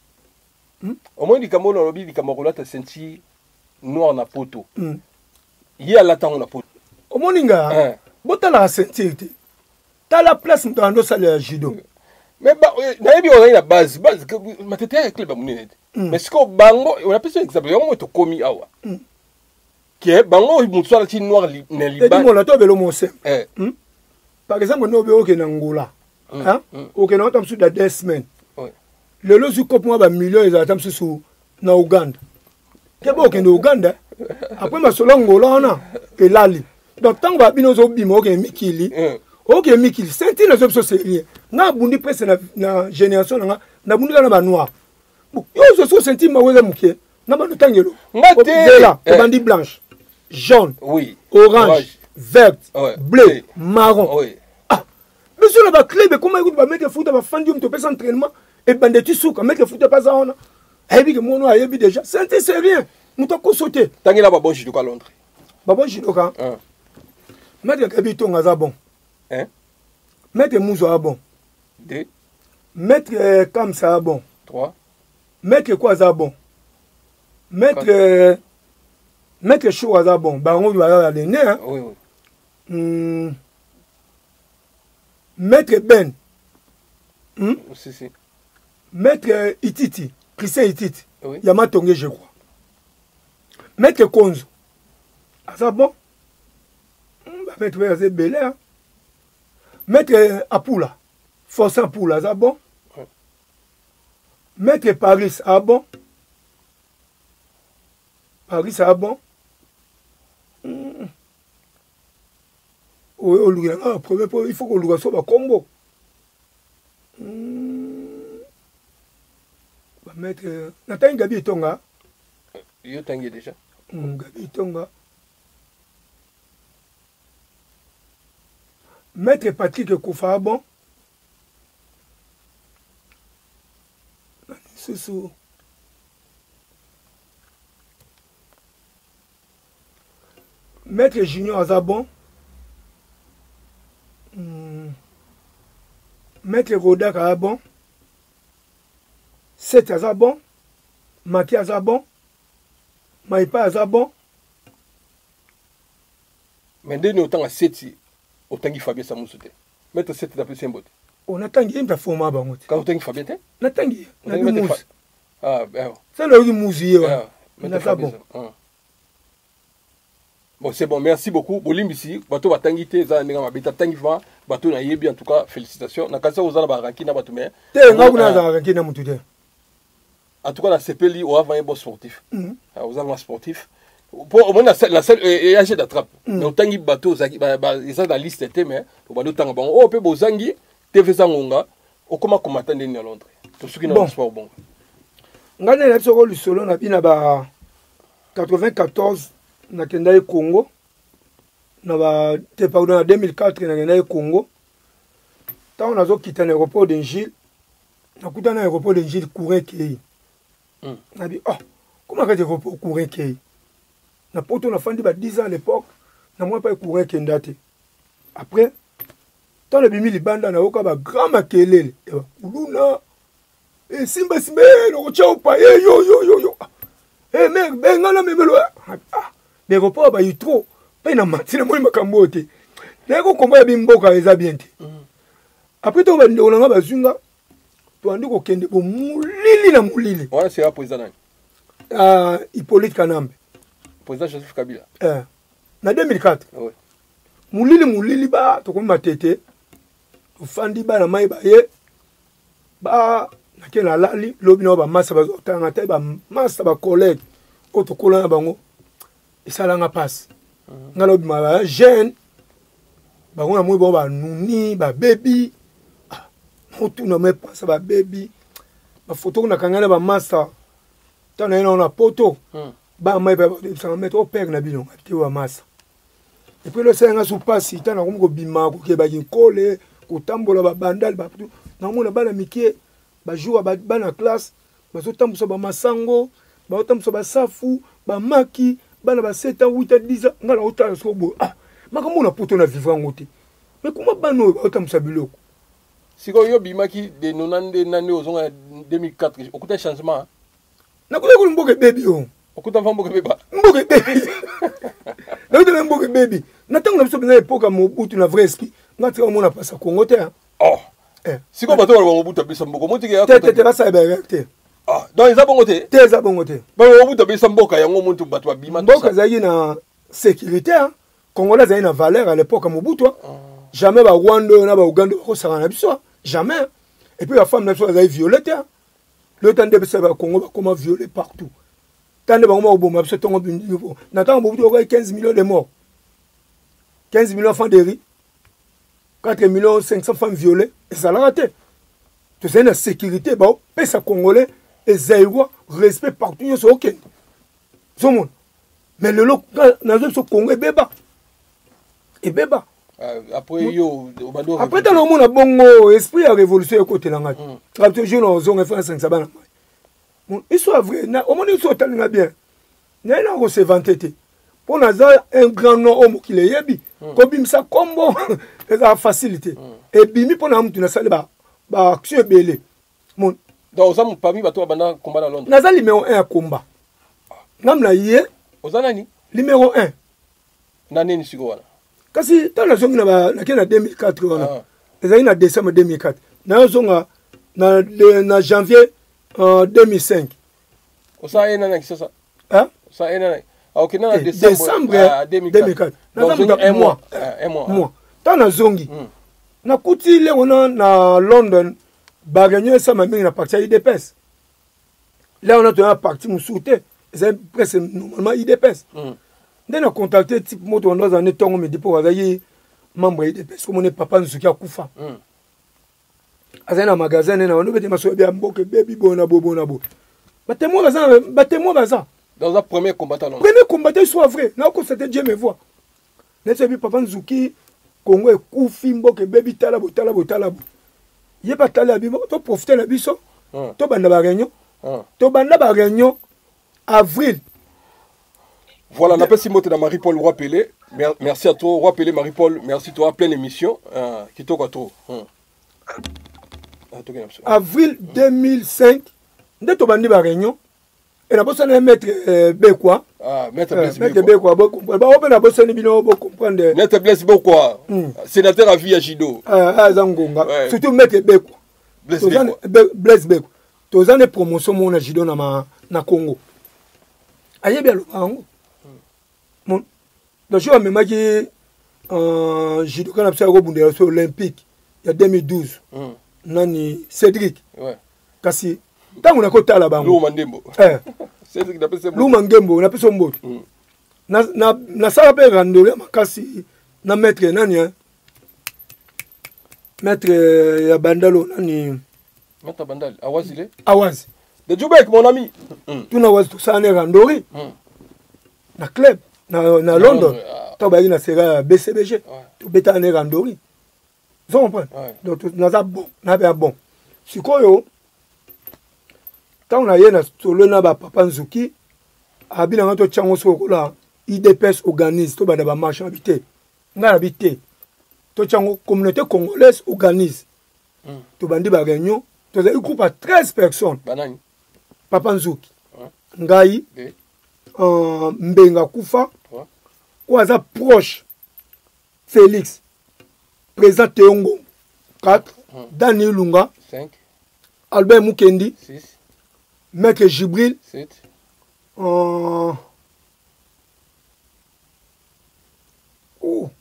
Au moins di Cameroun lobi di Cameroun ta senti noir na poto. Hmm. Hier la temps na poto. Au moninga. Bota la sentir te. Ta la place m'tando ça le judo. Mais bah, nayebi on a la base base que matete avec club amunene mais ce que bango on a pris un exemple on to komi awa que bango mutu ala ti noir li na liban et mon la to belo mon sem eh par exemple no be oke na Angola hein oke na tam su da deux semaines oui le lo su cop moi ba millions ils tam su na Uganda ke bo ke na Uganda après ma solo Angola na et lali donc tant ba bino zo bimo ke mikili ok mikili senti na zo so rien na bundi presse na na génération na na bundi na ba noir yo zo so senti ma weza muke na ba tangelo ngate là bandi blanche jaune oui orange verte ouais. bleu marron oui ah mais sur la club comment écoute ba mettre foot ba fandium to pesa entraînement et bandeti souka mettre foot pas ça on a ebi que mon noir ebi déjà senti c'est rien nous to ko sauter tangela ba bon judoka Londres ba bon judoka hein mettre kabito ngaza bon hein mettre Mouzo a bon. Deux. Mettre euh, comme ça a bon. Trois. Mettre quoi ça bon. Mettre euh, mettre chaud à bon. Bah on va aller né hein. Oui oui. Hmm. Mettre Ben. Hmm? Si si. Mettre euh, Ititi, Christian Ititi. Oui. Yamatonge je crois. Mettre Konzo. Ah ça bon. Hmm, bah mettre c'est belé hein. Mettre euh, Apula. Forçant pour la ça bon. Ouais. Maître Paris ah bon. Paris ça bon. Mm. Oui, on lui a premier il faut qu'on lui soit un combo. Mm. Bah maître Nathan Gabi Tonga. Yo tangi déjà. Mm, Gabi Tonga. Maître Patrick Koufa bon. Sous Maître Junior Azabon. Hmm. Maître Rodak Azabon. Seth Azabon. Maki Azabon. Maïpa Azabon. Mais dès nous autant à sept, autant qu'il Fabien Samoussouté. Maître sept d'après Symbole. On attend qu'il y ait un format. Quand autant qu'il Fabien, on attend qu'il y ait un mousse. Ah, ben. C'est le mousse. Maître Fabien. Bon, c'est bon, merci beaucoup. Bolim ici, bateau va tangiter, ça n'est pas bêta tangifa, bateau na yebi en tout cas, félicitations. Na kasa ozala ba ranki na bateau mais. T'es nga kuna za ranki na mutu te. En tout cas, la C P L I, on va avoir un bon sportif. Vous avez un sportif. Pour au moins la seule et âgé d'attrape. Mais autant qu'il bateau, ça ils sont dans la liste était mais au bateau tanga bon. Oh peut bozangi, T V Sangonga, au comment combattant de Londres. Pour ceux qui n'ont pas sport bon. Ngane na soko lu solo na bina ba quatre-vingt-quatorze. Na kenda Congo na ba te pardon en deux mille quatre na kenda Congo tant on a zo quitté l'aéroport d'Engil na kuta na aéroport d'Engil courir kei na bi oh comment que aéroport courir kei na poto na fandi ba dix ans à l'époque na moi pas courir kendate après tant le bimi libanda na oka ba grand makelele e ba uluna e simba simba no chao pa e yo yo yo yo e mec benga na memelo ah l'aéroport ba yitro pa ina matine moi makambo te na ko komba ya bimboka eza bien te après to ba ndeko na bazunga to andi ko kende bo mulili na mulili voilà c'est la président nani ah Hippolyte Kanambe président Joseph Kabila eh na deux mille quatre ouais mulili mulili ba to ko matete to fandi ba na mai ba ye ba na ke na lali lobi na ba massa ba tanga te ba massa ba collègue o to kola na bango esalanga passe ngalo bima ba jeune ba ngona moi bon ba nuni ba baby motu na me passe ba baby ba photo na kangana ba massa tana ina na poto ba mai ba ça mettre au père na bino ati wa massa et puis le senga sous passe tana ko bima ko ke ba kole ko tambola ba bandal ba na mona bana mikie ba jour ba bana classe ba zo tambusa ba masango ba tambusa ba safu ba maki bana ba sept ans huit ans dix ans ngala otala sobo ah makambo na poto na vivre ngote mais comment bano ba otamsa biloko siko yo bimaki de nonande nane ozonga deux mille quatre okuta changement na kule kule mboke baby o okuta mboke beba mboke baby na kule mboke baby na tango na biso na epoka Mobutu na vrai esprit ngati o mona pasa Congo te oh eh siko bato ba Mobutu bisa mboko motike ya te te te basa ba te ah donc ils abongo te te za bongo te ba Mobutu bisa mboka yango muntu bato bima mboka zaki na sécurité congolais zaki na valeur à l'époque Mobutu jamais ba Rwanda na ba Uganda ko sanga na biso jamais et puis la femme na biso zaki violée le temps de bisa ba Congo ba comment violer partout tant de ba mo bo ma biso tongo bindivo na tant Mobutu ko quinze millions de morts quinze millions enfants de riz quatre millions cinq cents femmes violées et ça l'a raté tout c'est une sécurité ba pesa congolais et zaïrois respect partout yo so ok so mon mais le lot na zo so Congo beba et beba après yo après tant on a bongo esprit à révolution côté là ngati quand toujours on zone France cinq sabana mon il soit vrai na au moins il soit tellement bien na na ko se vanter pour naza un grand nom homme qui le yebi ko bimsa kombo eza facilité et bimi pour na mtu na sale ba ba action belé mon donc ça mon parmi bato bana combat à Londres naza numéro un à combat namna yé ozana ni numéro un na nini siko wana kasi tala zongi na ba na kena deux mille quatre wana ezali na décembre deux mille quatre na zonga na na janvier en deux mille cinq osa ena na kisasa hein ça ena ok na eh, décembre, décembre deux mille quatre na zonga un mois un mois mois tala zongi nakuti le wana na London ba réunion ça ma mingi na parti I D P S là on a un parti musuté c'est presque normalement I D P S nde na contacté type moto ndo za ne tongo me dipo wazayi membre I D P S comme on est papa nzuki akufa azana magasin na on bete maso bia mboke baby bona bobona bo batemo baza batemo baza dans un premier combattant premier combattant soit vrai na ko c'était Dieu me voit nese bi papa nzuki Congo ekufi mboke baby tala bo tala bo tala bo ye ba tala bi to profiter na biso to banda ba réunion to banda ba réunion avril. Voilà, on appelle Simote dans Marie-Paul Roi Pelé. Merci à toi, Roi Pelé, Marie-Paul. Merci à toi, pleine émission. Qui toque à toi. Avril deux mille cinq, nous avons eu une réunion. Et nous avons maître Bekwa. Ah, maître Bekwa. Nous avons comprendre. Maître Blaise Bekwa. Sénateur à vie à Jido. Ah, Zangonga. Surtout maître Bekwa. Blaise Bekwa. Tous les promotions mon Jido na Congo. Aïe bien le bango. Mon. Donc je me maki euh Jido quand on a rebondé sur olympique il y a deux mille douze. Nani Cédric. Ouais. Kasi tant on a côté là bango. Lou Mandembo. Eh. Cédric d'après c'est. Lou Mandembo, na peso mboto. Na na na sala pe randole makasi na maître nani hein. Maître ya bandalo nani. Maître bandal Awazile. Awazi. De Djoubek, mon ami. Tu n'as pas ça en randori. Na club, na, na London. Tu as na sera B C B G. Tu as en randori. Vous comprenez? Donc, tu as bon. Tu as bon. Si quoi, quand on a eu na solo na ba papa Nzuki, abina ngato chango sokola, I D P S organise, tu as ba marche habité. Nga habité. Tu chango communauté congolaise organise. Tu bandi ba réunion, tu as un groupe à treize personnes. Banani. Papa Nzuki, Ngai, euh, Mbenga Koufa, Kwaza proche, Félix, président Teongo, quatre, Daniel Lunga, cinq, Albert Mukendi, six, Maître Jibril, sept, euh, oh.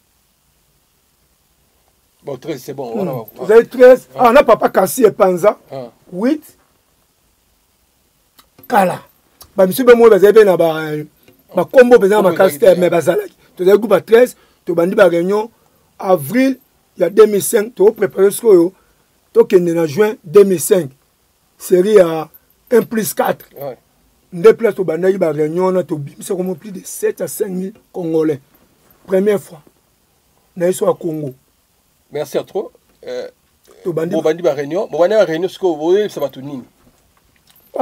Bon, treize, c'est bon. Hmm. Vous avez treize, ah, on a Papa Kassi et Panza, huit, Kala. Ba monsieur be mo bazebe na ba ba combo bezana ba caster mais bazalaki. To za groupe treize, to bandi ba réunion avril il y a deux mille cinq, to préparer ce yo. To kende na juin deux mille cinq. Série à un plus quatre. Ouais. Nde place to bandi ba réunion na to bimisa comme plus de sept à cinq mille Congolais. Première fois. Na iso à Congo. Merci à toi. Euh to bandi ba réunion, bo bandi ba réunion ce que vous voyez ça va tout nini. Il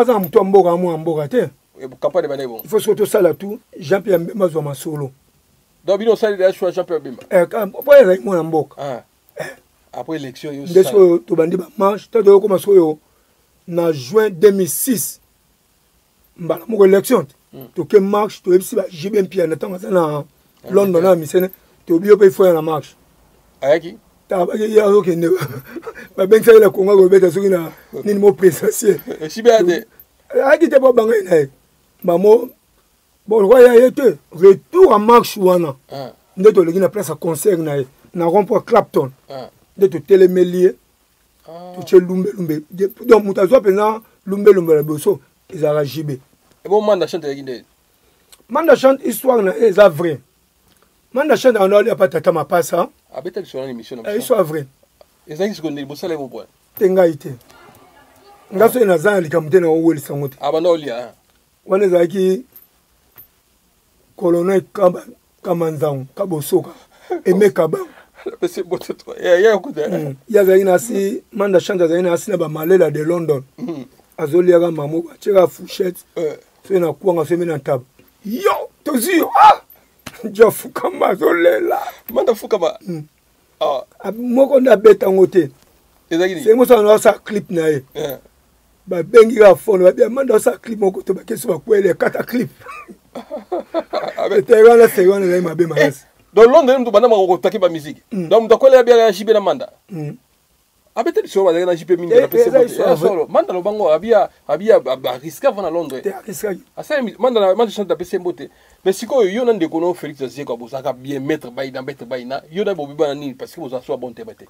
faut surtout ça là tout. Jean-Pierre Mbemba soit ma solo. Donc, il y a Jean-Pierre Mbemba. Après l'élection, après l'élection, il y a eu marche. Tu as commencé en juin deux mille six. Il y a eu l'élection. Tu as marche. Tu as eu J B M P en London. Tu as oublié qu'il faut la marche. Aïe. Il y a eu un bah ben ça la Congo go beta soki na ni mo présidentiel Chibade a qui te pas bangé na ba mo bon roi ya été retour en marche wana nde to legi na place à concert na na rond-point Clapton nde to télémélier to che lumbe lumbe donc mutazo pena lumbe lumbe la boso ezara jibé et bon manda chante legi nde manda chante histoire na eza vrai manda chante on a pas tata ma passa a beta sur l'émission histoire vrai. Les gens qui se connaissent, vous savez où point. Tengaïté. Nga so ina zan likamute na oweli sangote. Abana olia. Wane zaki colonel Kaba Kamanzang Kabosoka Eme Kaba. C'est beau toi. Ya ya kuta. Ya zaina si manda chanta zaina asina ba malela de London. Azolia ga mamu ba cheka fourchette. So ina kuanga so mena tab. Yo, tozio. Ah! Jofu kama zolela. Manda fuka ba. Ah, moko na beta ngote. Ezagini. C'est moi ça on a ça clip na ye. Eh. Ba bengi ga phone ba bien manda ça clip moko to ba keso ba kwele kata clip. Avec Taïwan la c'est on est ma be maras. Dans Londres ndo bana mako taki ba musique. Donc ndo kwele bien ya jibe na manda. Abete so ba na jibe mingi na pese bote. Ya solo manda lo bango abia abia risque avant à Londres. Risque. Asa manda manda chante da pese bote. Mais si quoi yo nan de kono Félix Zeko bozaka bien mettre baïna mettre baïna yo na bobi ba ni parce que vous a soit bon tebete.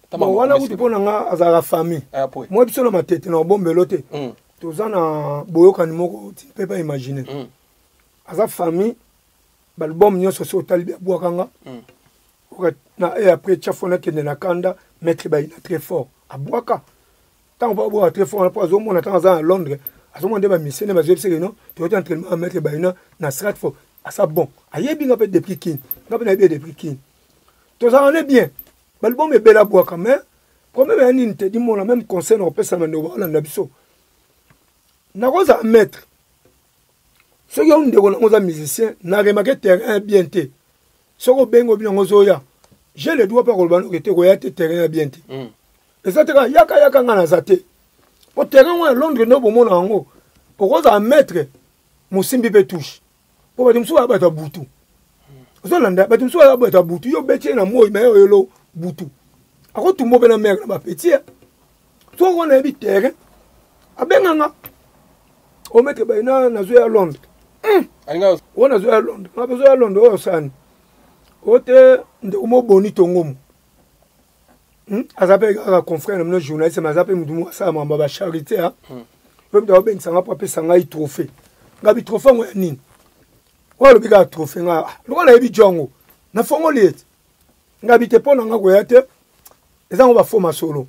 bon wana kuti pona nga azala famille moi biso na matete na bombelo te toza na boyokani moko tu peux pas imaginer aza famille balbum nyonso so tali bwaka nga na et après chafona kende na kanda maître baina très fort abwaka tant ba bwa très fort na zo mona tant za à Londres azo nde ba misene ba zebse que non to est entraînement à maître baina na Stratford asa bon ayebi nga pe depuis kin nga pe na bien depuis kin to ça on est bien balbum est bela bwaka mais comme ben ni te di mon la même conseil on peut ça na wala na biso na koza maître ce qui on ndeko na koza musicien na remarqué terrain bien te soko bengo bino ngozoya je le dois pas kolbano que te koya te terrain bien te et ça te ka yaka yaka ngana zate au terrain wa Londres no bomona ngo okoza maître musimbi pe touche po batumsu ba ta butu zo landa batumsu ba ta butu yo betie na moyi na yo lo butu ako tumbo be na mer na ba petit to ko na bi terrain abenganga o maître ba ina na zo ya Londres Ainga on zo ya Londres na zo ya Londres o sani ote ndeko mo boni tongomu azape ka confrère na journaliste mais azape mudumu sa mamba ba charité ha même da ben sanga pa pesa ngai trophée ngabi trophée ngo nini walo bika trophée nga lo na ebi jongo na fongo liet ngabi te pona nga ko yate ezango ba foma solo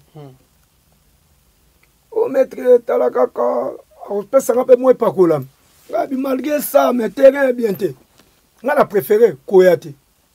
o maître talaka ka o pesa nga pe mo epakola ngabi malgré ça mais terrain bien te nga la préféré ko yate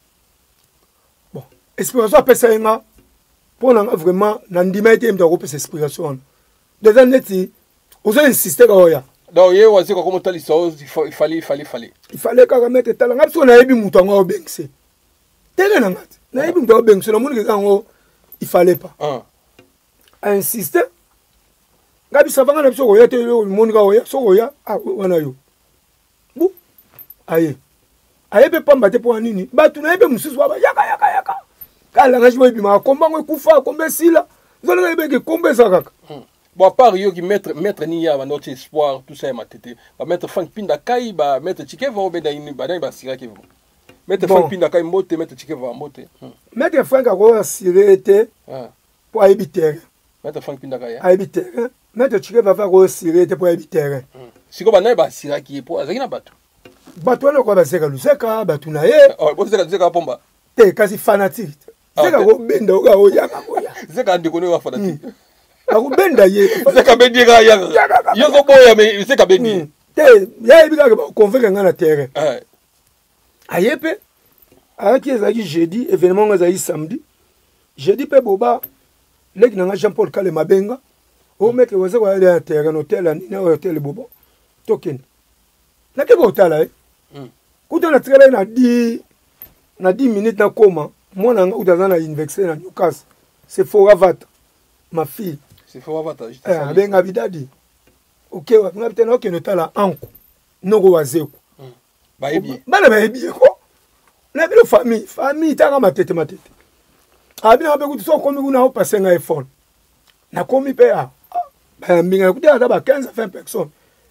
bon espérance a pesa nga pour vraiment n'andima été m'ta repère inspiration des années ti on a insisté là ya donc yé wazi ko comment tali so il fallait il fallait fallait il fallait ka mettre tala ngapso na yebi mutu ngo bengse tele na ngati na yebi mutu bengse na moni ke ngo il fallait pas ah insister ngabi savanga na biso ko yete yo moni ka oya so ko ya ah wana yo bu aye aye pe pamba te po nini batu na yebe mususu ba yaka yaka yaka kala nga jwe bima komba ngwe kufa kombe sila zona nga beke kombe sakaka bon à part yo qui mettre mettre ni ya notre espoir tout ça ma tete ba mettre Frank Pinda Kai ba mettre Chikeva obeda ini ba ba sira kevo mettre Frank Pinda Kai mbote mettre Chikeva mbote mettre Frank ko sirete ah pour habiter mettre Frank Pinda Kai habiter mettre Chikeva va ko sirete pour habiter siko ba na ba sira ki po azaki na batu batu wana ko ba seka luseka batu na ye oh bo seka seka pomba te kasi fanatique zeka ko benda o ga o ya ko ya zeka ndiko ne wa fanatique ako benda ye zeka bendi ga ya yo ko boya me zeka bendi te ya bi ga ba convaincre nga na terrain eh ayepe aki ezaki jeudi événement nga ezaki samedi jeudi pe boba leki na nga Jean Paul Kale mabenga o meke waze ko ya terrain hotel ani na hotel bobo token na ke botala eh kuta na trela na di na dix minutes na koma mwana nga utazana université na Newcastle c'est Foravata ma fille c'est Foravata juste ça eh benga bidadi OK wa nga bitena OK notala anko noko wazeko ba ebi bana ba ebi ko na bilo famille famille tanga matete matete abina ba kutu so komi kuna o passer nga iPhone na komi pe a ba mbinga kutia ata ba quinze à vingt personnes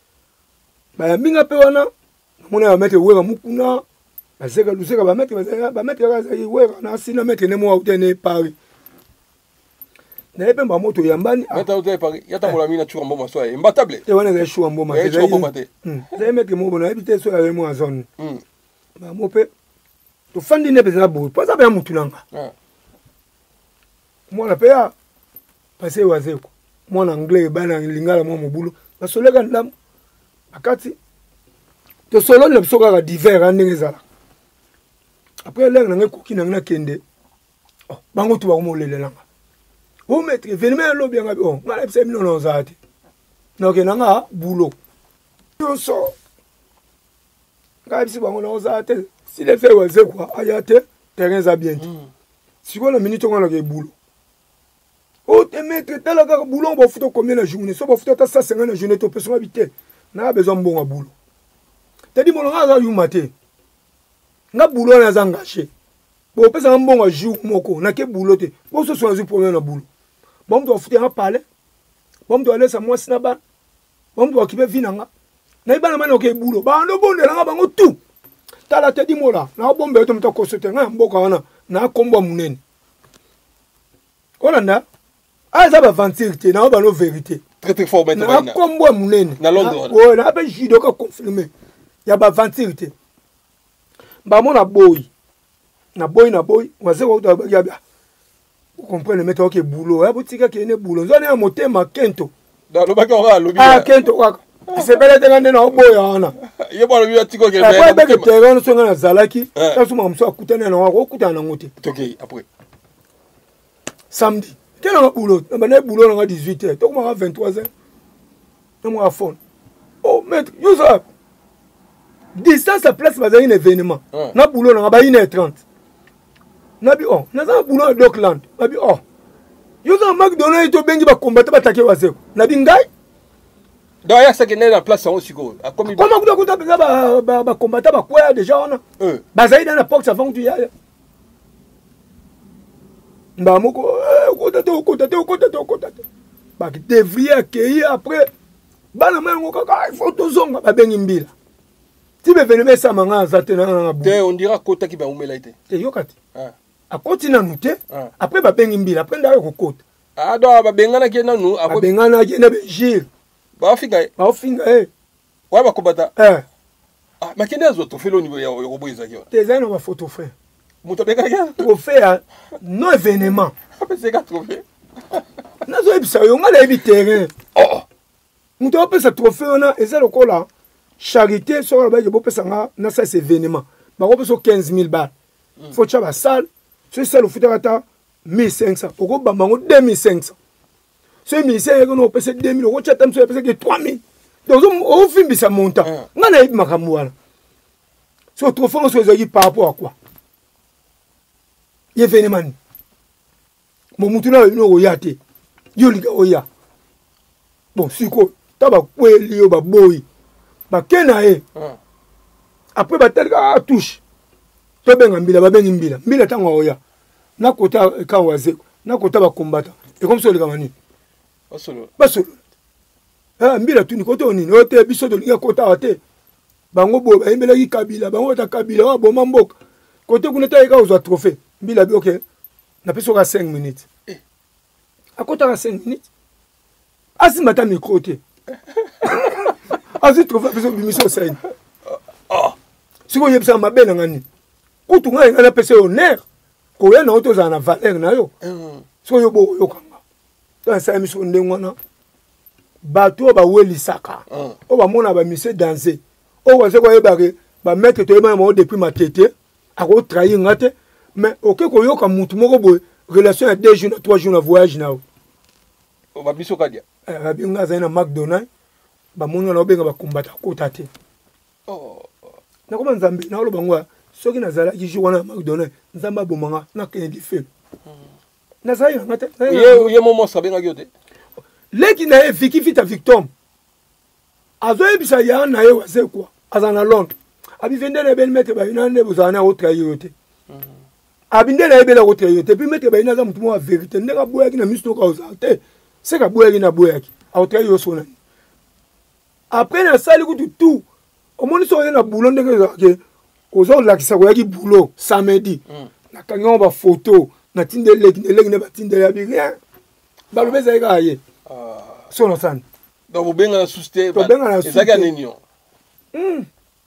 ba mbinga pe wana mona ba mettre wega mukuna azeka luseka ba mettre ba mettre kaza wega na sina mettre ne mo utene Paris na epe ba moto yambani mettre utene Paris yata mola mina chua mboma so imbatable te wana za chua mboma te chua mboma te za mettre mo bona ebite so ya mo zone ba mope to fandi ne pesa bo pasa ba mutu nanga mwana pe ya passer wazeko mwana anglais bana lingala mo mobulu basoleka ndam akati to solo le bisoka ka divers andenge zala après l'air na koki na na kende oh bango tu ba ko molelelanga o mettre venime lo bien ngabi oh ngala pese mino no zati no ke nanga bulo yo so ngabi si bango no zati si le fait waze quoi ayate terrain za bien si ko na minute ngala ke bulo o te mettre tala ka bulo ba futo combien la journée so ba futo ta cent cinquante la journée to personne habiter na besoin bon bulo te di molonga za yu mate nga bulo na za engagé bo pesa mbongo jour moko na ke bulo te bo so so azu problème na bulo bon do futi nga parler bon do aller sa moi sina ba bon do okipe vinanga na ibana mana ke bulo ba ndo bonde nga bango tout tala te di mola na bombe to mta kosote nga mboka wana na kombo munene olanda aza baventure te na balo vérité très très fort maître na kombo ya munene na Londres o na ba judo ka confirmer ya baventure te bamona boy na boy na boy waze ko to ya bia vous comprenez mettre OK boulot ya botika ke ne boulot zone ya motema kento da lo ba ka ora lo bi ah kento kwa c'est belle de ngane na boy ana ye bo lo bi atiko ke ba ba ke terrain so ngana zalaki ta so mamso akutana na wako kutana na ngote OK après samedi quel est le boulot na bana boulot na dix-huit heures to kuma vingt-trois heures na mo phone oh maître Youssef distance à place bazali un événement na boulot na ba une heure trente na bi oh na za boulot à Dockland na bi oh Youssef McDonald's to bengi ba combattre ba take waseko na bi ngai donc ya sakene na place on siko comme comment kuta kuta ba ba ba combattre ba quoi déjà on a bazali dans la porte avant tu y a ba moko kota to kota to kota to kota ba qui devrait accueillir après bana mango kaka il faut tozonga ba bengi mbila ti be veneme sa manga zate na na bu te on dira kota ki ba umela ite te yokati ah a continue nous te après ba bengi mbila après ndako ko kota ah do ba bengana ke na nu ba bengana ke na be jil ba finga ba finga eh wa ba kobata eh ah makende azo to felo niveau ya roboiza ki te zana ba photo frère muto beka ya trophée non événement c'est ka trophée nazo ebisa yo ngala ebi terrain oh muto opesa trophée ona eza lokola charité sur la base de Bopesanga, na ça c'est événement. Bah on peut quinze mille balles. Faut que la salle, c'est ça le foot à mille cinq cents. Au gros bamango deux mille cinq cents. C'est mille cinq cents, on peut c'est deux mille. Au gros chatam c'est peut trois mille. Donc on fait ça montant. On a eu ma camoufle. Sur trop fort on se dit par rapport à quoi? Événement. Mon mutuna no oyate. Yo liga oya. Bon siko, taba kweli yo ba boy. Ba kena e après ba tel ka touche to benga mbila ba bengi mbila mbila tango oya na kota ka waze na kota ba combattant et comme ça le kamani basolo basolo ah mbila tuni koto ni no te biso de linga kota ate bango bo ba mbela ki kabila bango ta kabila wa bo mamboka kote kuna ta ka uzwa trophée mbila bi OK na peso ka cinq minutes eh akota ka cinq minutes asimata micro te Asi trouvé besoin de mission saine. Ah. Si vous avez ça ma belle ngani. Kutu ngai ngana pese honneur. Ko ya na auto za na valeur na yo. So yo bo yo kanga. Dans sa mission ndengwana. Bato ba welisaka. O ba mona ba mission danser. O wa se ko yebare ba mettre to yeba mo depuis ma tete. A ko trahir ngate. Mais OK ko yo ka mutu moko boy relation à deux jours trois jours na voyage na o. O ba biso kadia. Eh ba binga za na McDonald's. Ba munga na benga ba kumbata kota te oh na ko nzambe na lo bangwa soki nazala ki jwana McDonald's nzamba bomanga na kendi fe na zayo ngate ye ye momo sabenga yote leki na e viki vita victim azo ebisa ya na ye wase kwa azana Londres abi vende na ben mettre ba ina ne bozana o trayote abi ndela ebela ko trayote puis mettre ba ina za mutumo wa vérité ndeka boya ki na misto ka ozate c'est ka boya ki na boya ki au trayo sona. Après na sali kutu tout au moins so na boulot ndenge ke kozo la kisa ko yaki boulot samedi na kango ba photo na tinde leg ne leg ne ba tinde ya bi rien ba lo beza ka ye ah so no san donc vous benga na susté to benga na susté ezaka ninyo hmm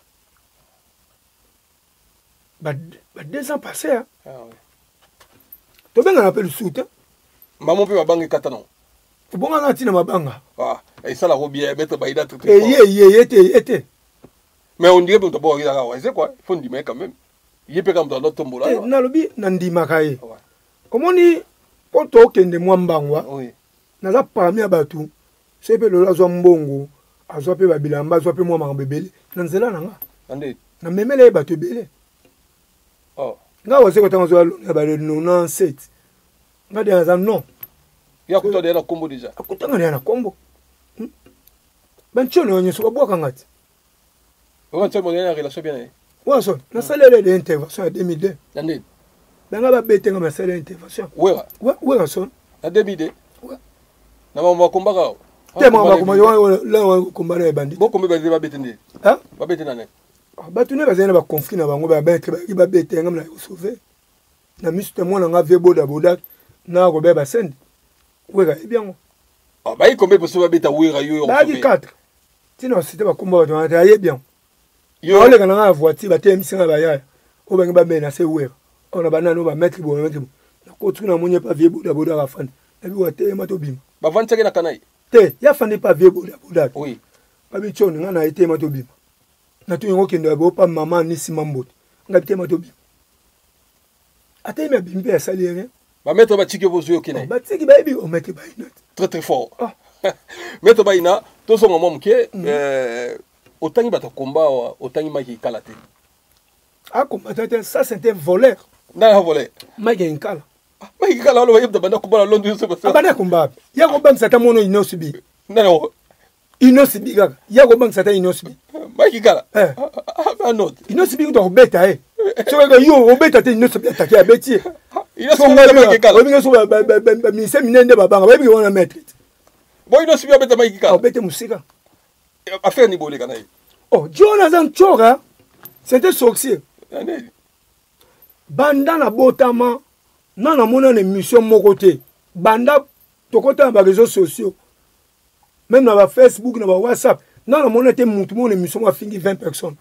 ba ba deux ans passés ah oui to benga na pe le soute maman pe ba bangi katano bonga na tina mabanga ah et ça la robia mettre baïda tout et yé yé était était mais on dirait que tu bois là ouais c'est quoi faut dire quand même il peut comme dans l'autre tombeau là na lobi na ndima kaye comment ni poto kende mwambangwa oui na za parmi abatu c'est pe lo zo mbongo azo pe babilamba azo pe mwa mabebele na nzela nanga ande na memele batu bele oh nga wase ko tango zo ya ba le quatre-vingt-dix-sept nga de za non ya kuto de la kombo déjà akutanga na kombo ben chono nyeso bwa kangati on tient mon relation bien wa so na salaire de intervention en deux mille deux ande ben nga ba betenga ma salaire d'intervention ouais ouais ouais so en deux mille deux ouais na mama komba ka te mama komba yo la wa komba na bandi bon komba ba betende hein ba betena ne ba tune ba zena ba conflit na bango ba betre ba ba betenga na sauver na misto mwana nga vie boda boda na kobeba sende wera ebiango ah ba ikombe poso ba beta wera yo ba di quatre tino c'était ba komba to na ye bien yo ole kana na voiture ba temisi nga ba ya o ba ngba mena se wera ona banana no ba mettre bo mettre na ko tuna munye pa vie boda boda ka fanda na bi wote ma to bima ba vantse na kanai te ya fandi pa vie boda boda oui ba bi choni nga na ite ma to bima na tu ngo kendo ba pa mama ni simambote nga bi te ma to bima ate me bimbe ya saliere ba mettre ba tiki bozo yokene ba tiki ba bi o mettre ba ina très très fort mettre ba ina to so ngomom ke euh otangi ba to komba otangi maki kalate ah combattre ça c'était voleur na voleur maki nkala maki kala lo yebda banda komba londo yo so ba banda komba ya ko bang sata mono ino sibi na no ino sibi ga ya ko bang sata ino sibi maki kala eh ah non ino sibi to beta eh so ga yo obeta te ino sibi attaquer abeti ina so maki kala obi ngaso ba ba mi se minende babanga ba bi wona mettre boy no sibi abeta maki kala obete musika affaire ni bolé kana oh Jonathan Chora c'était sorcier banda na botama na na mona ne mission moko te banda tokota ba réseaux sociaux même na ba Facebook na ba WhatsApp na na mona te mutu mona mission ma fingi vingt personnes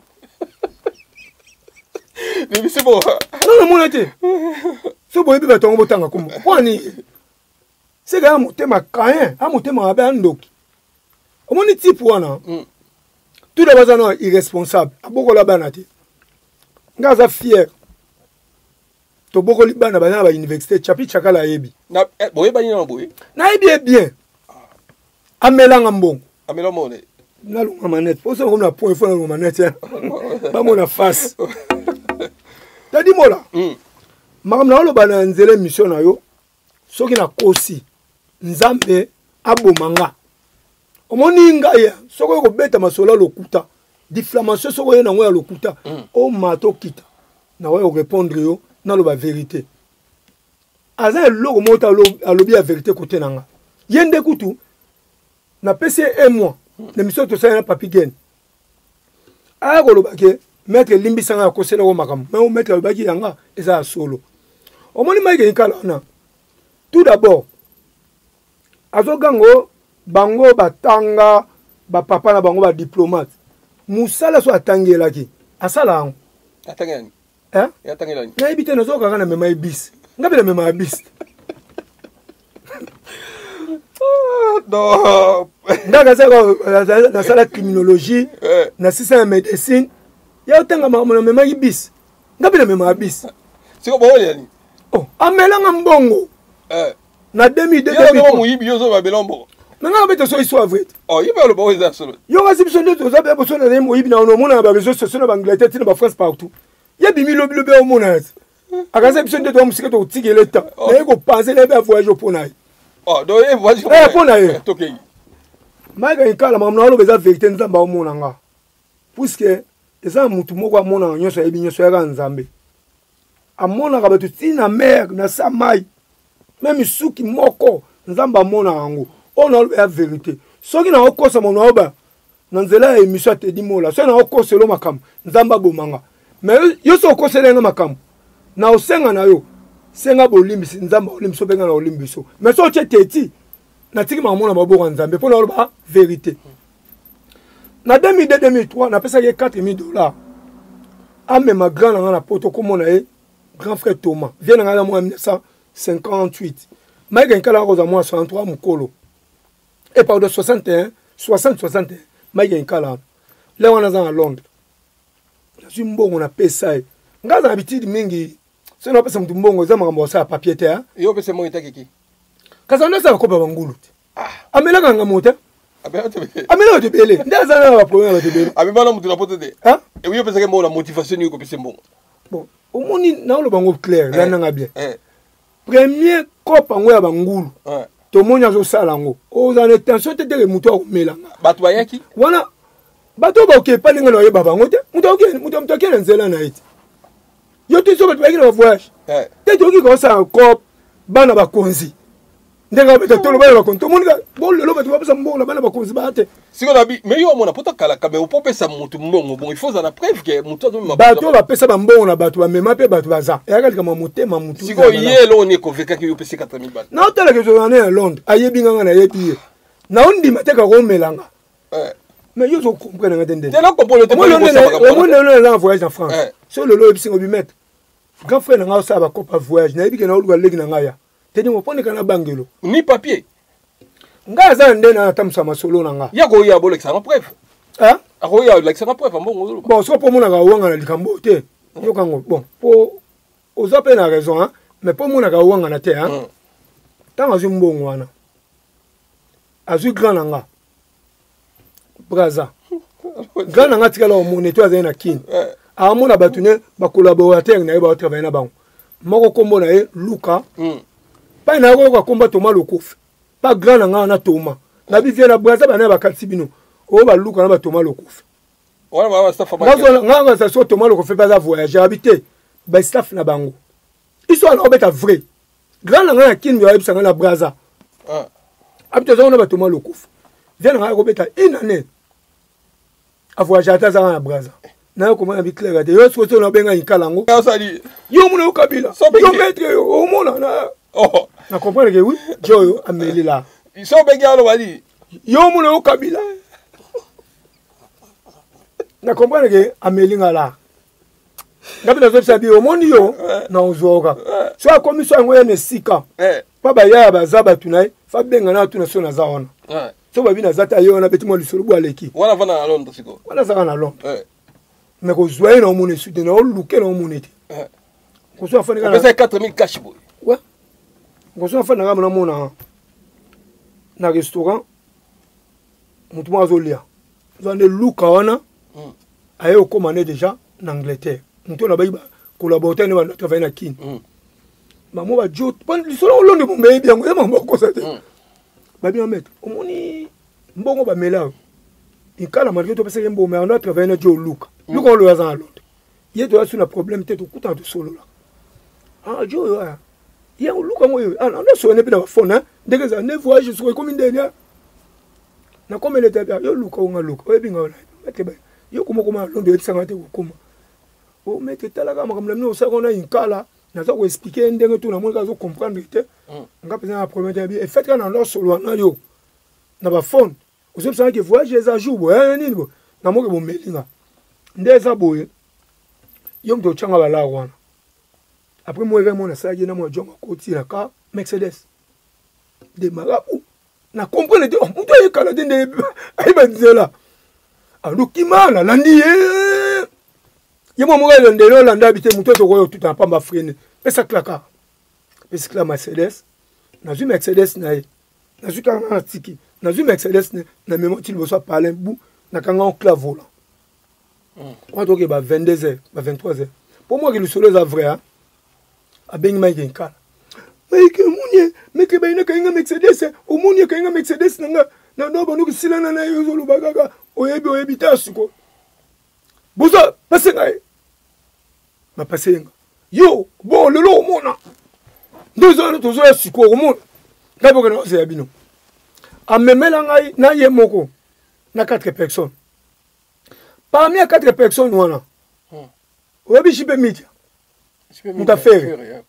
mais c'est bon na na mona te so boy bi ba tongo botanga kumo kwani c'est ga mutema kayen a mutema ba ndoki omoni type wana tout les bazano irresponsable aboko la banate ngaza fier to boko li bana bana ba université chapi chakala yebi na boye bani na boye na yebi bien amelanga mbongo amela mone na lunga manette pour ça on a point fond na manette ba mona face tadi mola makam na lo bana nzele mission na yo soki na kosi nzambe abomanga omoni ngaya soko ko beta masola lokuta diffamation soko ye na ngoya lokuta o mato kita na wa répondre yo na lo ba vérité aza loko mota alobi la vérité côté nanga yende kutu na P C un mois na mission to sa na papigen a ko lo ba ke maître limbi sanga ko sele ko makam mais o maître ba ki yanga eza solo omoni mai ke kala na tout d'abord azo gango bango batanga ba papa na bango ba diplomate musala so atangelaki asala ango atangani eh atangani na ibite no zoka kana mema ibis ngabe na mema ibis non ndaga saka na sala criminologie na sisa médecine ya otanga mama na mema ibis ngabe na mema ibis siko bo yani oh amelanga mbongo eh na demi de demi yo mo yibi yo zo ba belombo nanga bete so histoire vrai oh yibi lo bo za solo yo ga sibso ndo za ba so na mo yibi na no mona ba réseaux sociaux na Angleterre tina ba France partout ya bimi lo bilo be o mona akaza sibso ndo to musika to tigele ta na ko penser na ba voyage pour na oh do e voyage eh pour na e to ke maga ikala mamna lo beza vérité nzamba o mona nga puisque eza mutu moko amona nyonso yebi nyonso ya nzambe amona ka batu tina mer na samai même suki moko nzamba mona yango on a la vérité soki na okosa mona oba na nzela ya émission te di mola so na okosa lo makam nzamba bomanga mais yo so okosa lenga makam na osenga na yo senga bolimbisi nzamba olimbiso benga na olimbiso mais so che teti na tiki mamona maboko nzambe pona oba vérité na deux mille deux deux mille trois na pesa ye quatre mille dollars ame ma grand na na poto komona e grand frère Thomas vient na la moi mille neuf cent cinquante-huit maïga nkala roza moi soixante-trois mukolo et par de soixante et un soixante soixante et un maïga nkala là on a à Londres na zimbongo na pesa e ngaza habitude mingi c'est na pesa mtu mbongo za makambo sa papier te hein yo pesa mo itakiki kaza ndo sa ko ba ngulu ah amela kanga mota abela te amela te bele ndaza na ba problème te bele abi bana mutu na poto de hein et yo pesa ke mo la motivation ni ko pesa mbongo bon au moni na lo bango clair là na nga bien eh premier kopa ngo ya bangulu eh to monya zo sala ngo o za ne tension te de mutu akomela batu bayaki wana bato ba ke pa ninga no yeba bango te mutu oke mutu mutu ke nzela na iti yo tu so bato bayaki na voyage eh te to ki ko sa ko bana ba konzi ndenge beta tolo bana ba konto monika bon lelo batu bapesa mbongo na bana ba konzi ba te siko na bi mais yo mona pota kala ka mais opopesa mutu mbongo bon il faut ça la preuve que mutu azo ma bato bapesa ba mbongo na bato ba mema pe bato baza ya kali kama motema mutu siko ye lo ni convaincu que yo pesa quatre mille balles na otala ke zo na Londres ayebi nganga na yebi na ondi mateka ko melanga eh mais yo zo comprendre ngate ndende tena comprendre te moi le monde le voyage en France sur le lo bisingo bi mettre grand frère na nga sa ba copa voyage na yebi ke na oluka leki na ngaya tedi mo pone kana bangelo ni papier nga za nde na tamsa masolo na nga ya ko ya bolek ça na preuve hein ako ya like ça na preuve mbongo bon so po mona ka wanga na likambo te yo kango bon po oza pe na raison hein mais po mona ka wanga na te hein tanga zu mbongo wana azu grand na nga braza grand na nga tikala o mone to azana kin a mona batune ba collaborateur na ba travailler na bango moko kombo na e Luka pa na ko komba Thomas Lokofi pas grand na nga na Thomas na bi vient na braza ba na ba katsi bino o ba Luka na ba Thomas Lokofi wala ba staff ba nga nga sa so Thomas Lokofi pas à voyager habiter ba staff na bango iso na obeta vrai grand na nga na kin yo ebisa na braza ah habiter za na ba Thomas Lokofi vient na ko beta une année a voyager ta za na braza na ko mona bi clair de yo so so na benga inkalango yo mona yo kabila yo maître yo o mona na oh na comprendre que oui jo ameli là ils sont benga lo bali yo mona yo kabila na comprendre que ameli ngala ngabila zo sabi o moni yo na ozoka so a commission ngo ne sika eh pa ba ya ba za ba tunai fa benga na tuna so na za ona eh so ba bi na zata yo na betimo lisolo bu aleki wala vana na Londres siko wala za na Londres eh mais ko zoye na moni sud na o luke na moni te eh ko so fa na pesa quatre mille cash boy ouais ko so fa na ga mona na restaurant mutu mo azolia zande luka wana aye o commandé déjà en Angleterre mutu na ba collaborateur ne ba travailler na kin maman ba jo pan solo londe mo me bien ngo maman ko sa te ba bien mettre o moni mbongo ba mela ikala malgré to pesa yembo mais on a travailler na jo luka luka on le a dans l'autre il doit sur le problème tête tout en solo là ah jo ya ya luka mo ah on a sonné na phone hein dès ça ne voyage sur comme dernière na comme elle était yo luka on a luka o binga ona mete ba yo kuma kuma londo etsanga te kuma o mete talaka makamla mno sa kona inkala na za ko expliquer ndenge tout na monde ka zo comprendre te nga pesa na problème te bi et fait kana no solo na yo na ba phone o se pesa que voyage za jour hein ni bo na mo ke bo melinga ndeza boye yo mto changa bala wana après moi vraiment na sa na mo jonga ko tira ka Mercedes de marabu na comprendre te mto e kala de ai ba nzela alukimana landi ye yemo mo ngalo ndelo landa bite mutoto ko tout en pamba frene pesa klaka pesa kla Mercedes na zu Mercedes na ye na zu ka na tiki na zu Mercedes ne na memo til bo so parler bu na kanga on clavola on to ke ba vingt-deux heures ba vingt-trois heures pour moi que le solo est vrai hein a ben ma ngenka mais que munye mais que ba ina ka nga Mercedes o munye ka nga Mercedes na na no ba no ki silana na yo zo lo bagaga oyebi oyebi ta suko buza pasenga ma pasenga yo bon lelo mona deux ans to zo suko mona ngabo kana ose yabino amemela ngai na ye moko na quatre personnes parmi les quatre personnes wana oyebi shipe media muta faire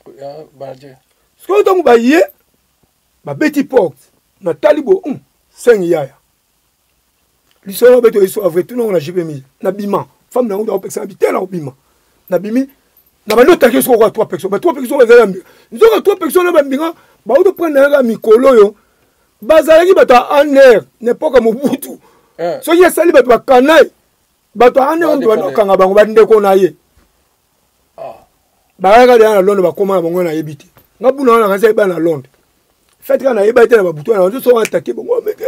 sko to ba ye ba beti porte na talibo um cinq yaya l'histoire beto iso vrai tout non na jipe mi na bima femme na ndo pesa habiter na bima na bimi na ba nota ke so ko trois personnes ba trois personnes ba zala nzo ko trois personnes ba mbinga ba uto prendre na mikolo yo bazala ki bata en air n'époque Mobutu so ye sali bato ba kanai bato en air ndo na kanga bango ba ndeko na ye ah ba ga na Londres ba koma bango na yebiti ngabuna na kanisa ba na Londres fait kana yeba ite na ba butu na nzo so attaquer bango meke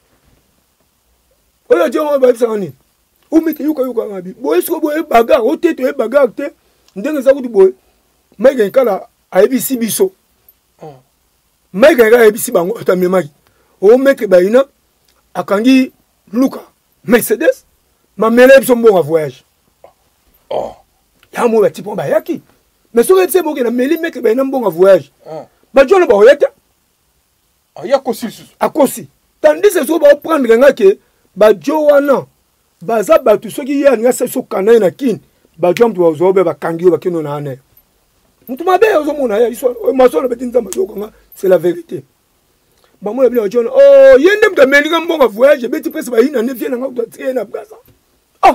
oyo jongo ba tsani o mete yuka yuka ngabi boye so boye bagarre o tete e bagarre te ndenge za kuti boye mege kala a B C biso mege ga A B C bango tamemaki o meke ba ina akangi luka Mercedes ma mele biso mbonga voyage oh ya mo ba tipo ba yaki mais so retse boke na meli meke ba ina mbonga voyage ba jono ba oyeta Ah, ya kosi lisusu. Akosi. Tandis que so ba prendre nga ke ba jo wana baza batu soki ya nga se so kana na kin ba jo mtu wazobe ba kangi ba kino na ane. Mtu mabe ozo mona ya iso maso na betinza mazo nga c'est la vérité. Ba mo bila jo oh yende mtu ameni nga mbonga voyage beti pesa ba ina ne vie na nga kutia na Gaza. Ah.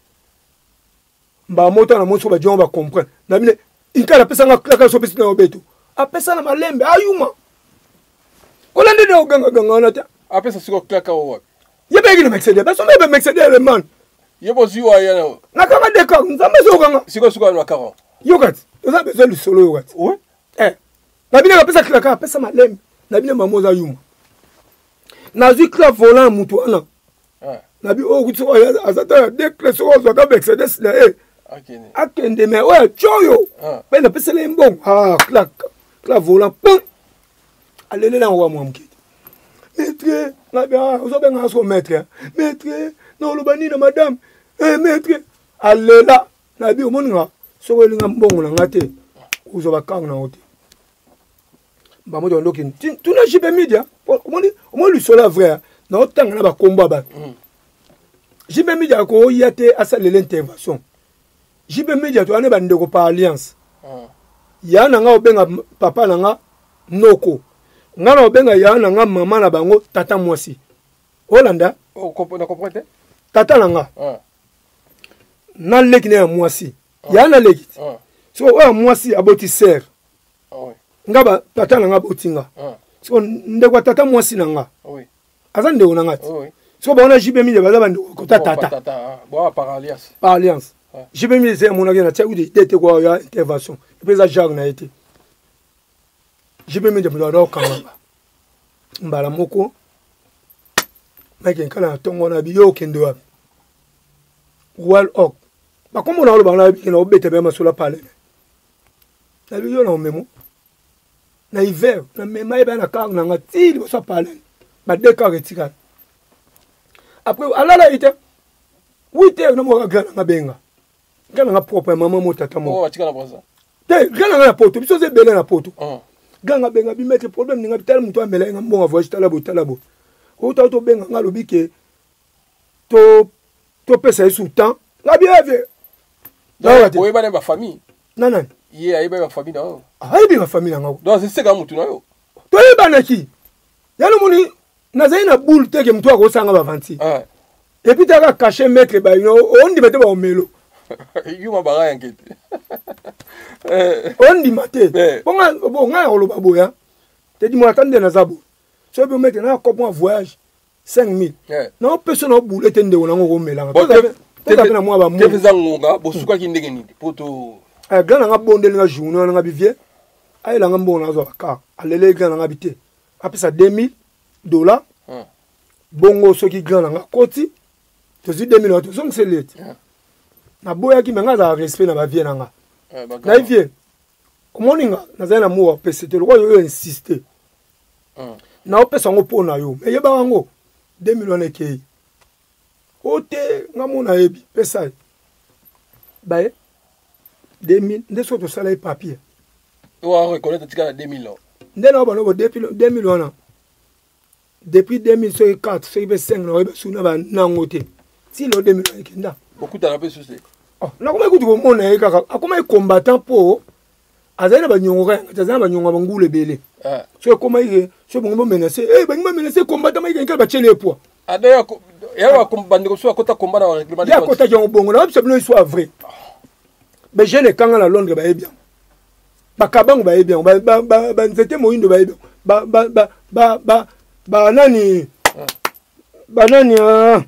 Ba mota na moso ba jo ba comprendre. Na bine inkala pesa nga klaka so pesa na obeto. A pesa na malembe ayuma. Kolande de oganga ganga na ta. A pesa siko klaka o wapi. Ye begi na Mercedes. Ba so be Mercedes le man. Ye bo ziwa ya na. Na kanga de ka nzambe so ganga. Siko siko na karon. Yo kat. Oza bezo lu solo yo kat. Oui. Eh. Na bine ka pesa klaka pesa malembe. Na bine mamoza yuma. Na zi kla volant mutu ana. Ah. Na bi o kutso azata de kla so zo ka Mercedes na eh. Akene. Akende me o choyo. Ah. Ben na pesa le mbong. Ah kla kla volant pum. Allez là on va moi m'quitter. Maître, na bien, vous avez un son maître. Maître, non le bani de madame. Eh maître, allez là, na bi o monga. So le ngambongo na ngate. Vous avez kang na hote. Ba mo dondo kin. Tu na jibe media. O mo ni, o mo lu sola vrai. Na otanga na ba combat ba. Jibe media ko yate asale l'intervention. Jibe media to ane ba ndeko par alliance. Ya na nga obenga papa na nga noko. Ngana obenga ya na nga mama na bango tata mwasi. Holanda. O na comprendre? Tata na nga. Ah. Na leki na mwasi. Ya na leki. Ah. So o mwasi aboti ser. Ah oui. Ngaba tata na nga botinga. Ah. So ndekwa tata mwasi na nga. Oui. Aza ndeko na ngati. Oui. So ba ona jibe mi baza bando ko tata. Tata. Bo par alliance. Par alliance. Jibe mi c'est mon agena tsa udi dete ko ya intervention. Et puis ça jarre na été. Jibe mi de mdo kanga. Mbala moko. Mike nkala tongo na biyo kendo wa. Wall ok. Ba komo na lo ba na bi na obete be masula pale. Na biyo na memo. Na hiver na mema ebe na kanga na ngati bo sa pale. Ba de ka retika. Après alala ite. huit heures na mo ga na benga. Gana nga propre maman mo tata mo. Oh atika na boza. Te gana nga na poto biso ze bele na poto. Ah. Ganga benga bi mettre problème ninga bitala muto amela nga mbonga voyage tala bo tala bo. O ta to benga nga lobi ke to to pesa isu temps. La biave. Donc o eba ba famille. Nanan. Ye aiba ba famille na. Ai bi ba famille nga. Donc c'est ka mutu na yo. To eba na ki. Yalo moni na zaina boule teke mtu akosanga ba vanti. Ah. Et puis t'as caché mettre ba you know on dit mettre ba omelo. Yuma baga yankete. Eh on dit maté. Bonga bonga oloba boya. Te di mo attendre na zabo. So be mettre na ko moi voyage cinq mille. Non personne au boule tende ona ngo melanga. To ta na mo ba mo. Te fizangonga bosuka ki ndenge nini poto. Eh gana nga bondeli nga journée nga bivie. Ay la nga mbona zo ka. Alele gana nga bité. Apesa deux mille dollars. Bongo soki gana nga koti. To zi deux mille to so c'est late. Na boya ki menga za respect na ba vie na nga. Na vie. Komoninga na za na mo pese te lo yo insister. Na opesa ngo pona yo. Me yeba ngo deux mille one ke. Ote nga mona ebi pesa. Bae deux mille nde so to sala papier. On va reconnaître tika deux mille. Nde na ba no depuis deux mille one. Depuis deux mille quatre, c'est cinq na ba suna ba nangote. Si lo deux mille kenda. Beaucoup de rappels sur c'est. Oh, na kuma ikutu komona kaka. Akoma combattant po. Azana ba nyonga, azana ba nyonga bangule bele. Ah. So koma ike, so bongo menacer. Eh, ba ngima menacer combattant mai kenka ba chele po. Adaya ko ya wa kombandiko so akota combat na règlement de compte. Ya kota jango bongo na absolument soit vrai. Mais je ne kanga la Londres ba bien. Ba kabango ba bien. Ba ba ba nzete moyindo ba bien. Ba ba ba ba ba ba nani. Ba nani ah.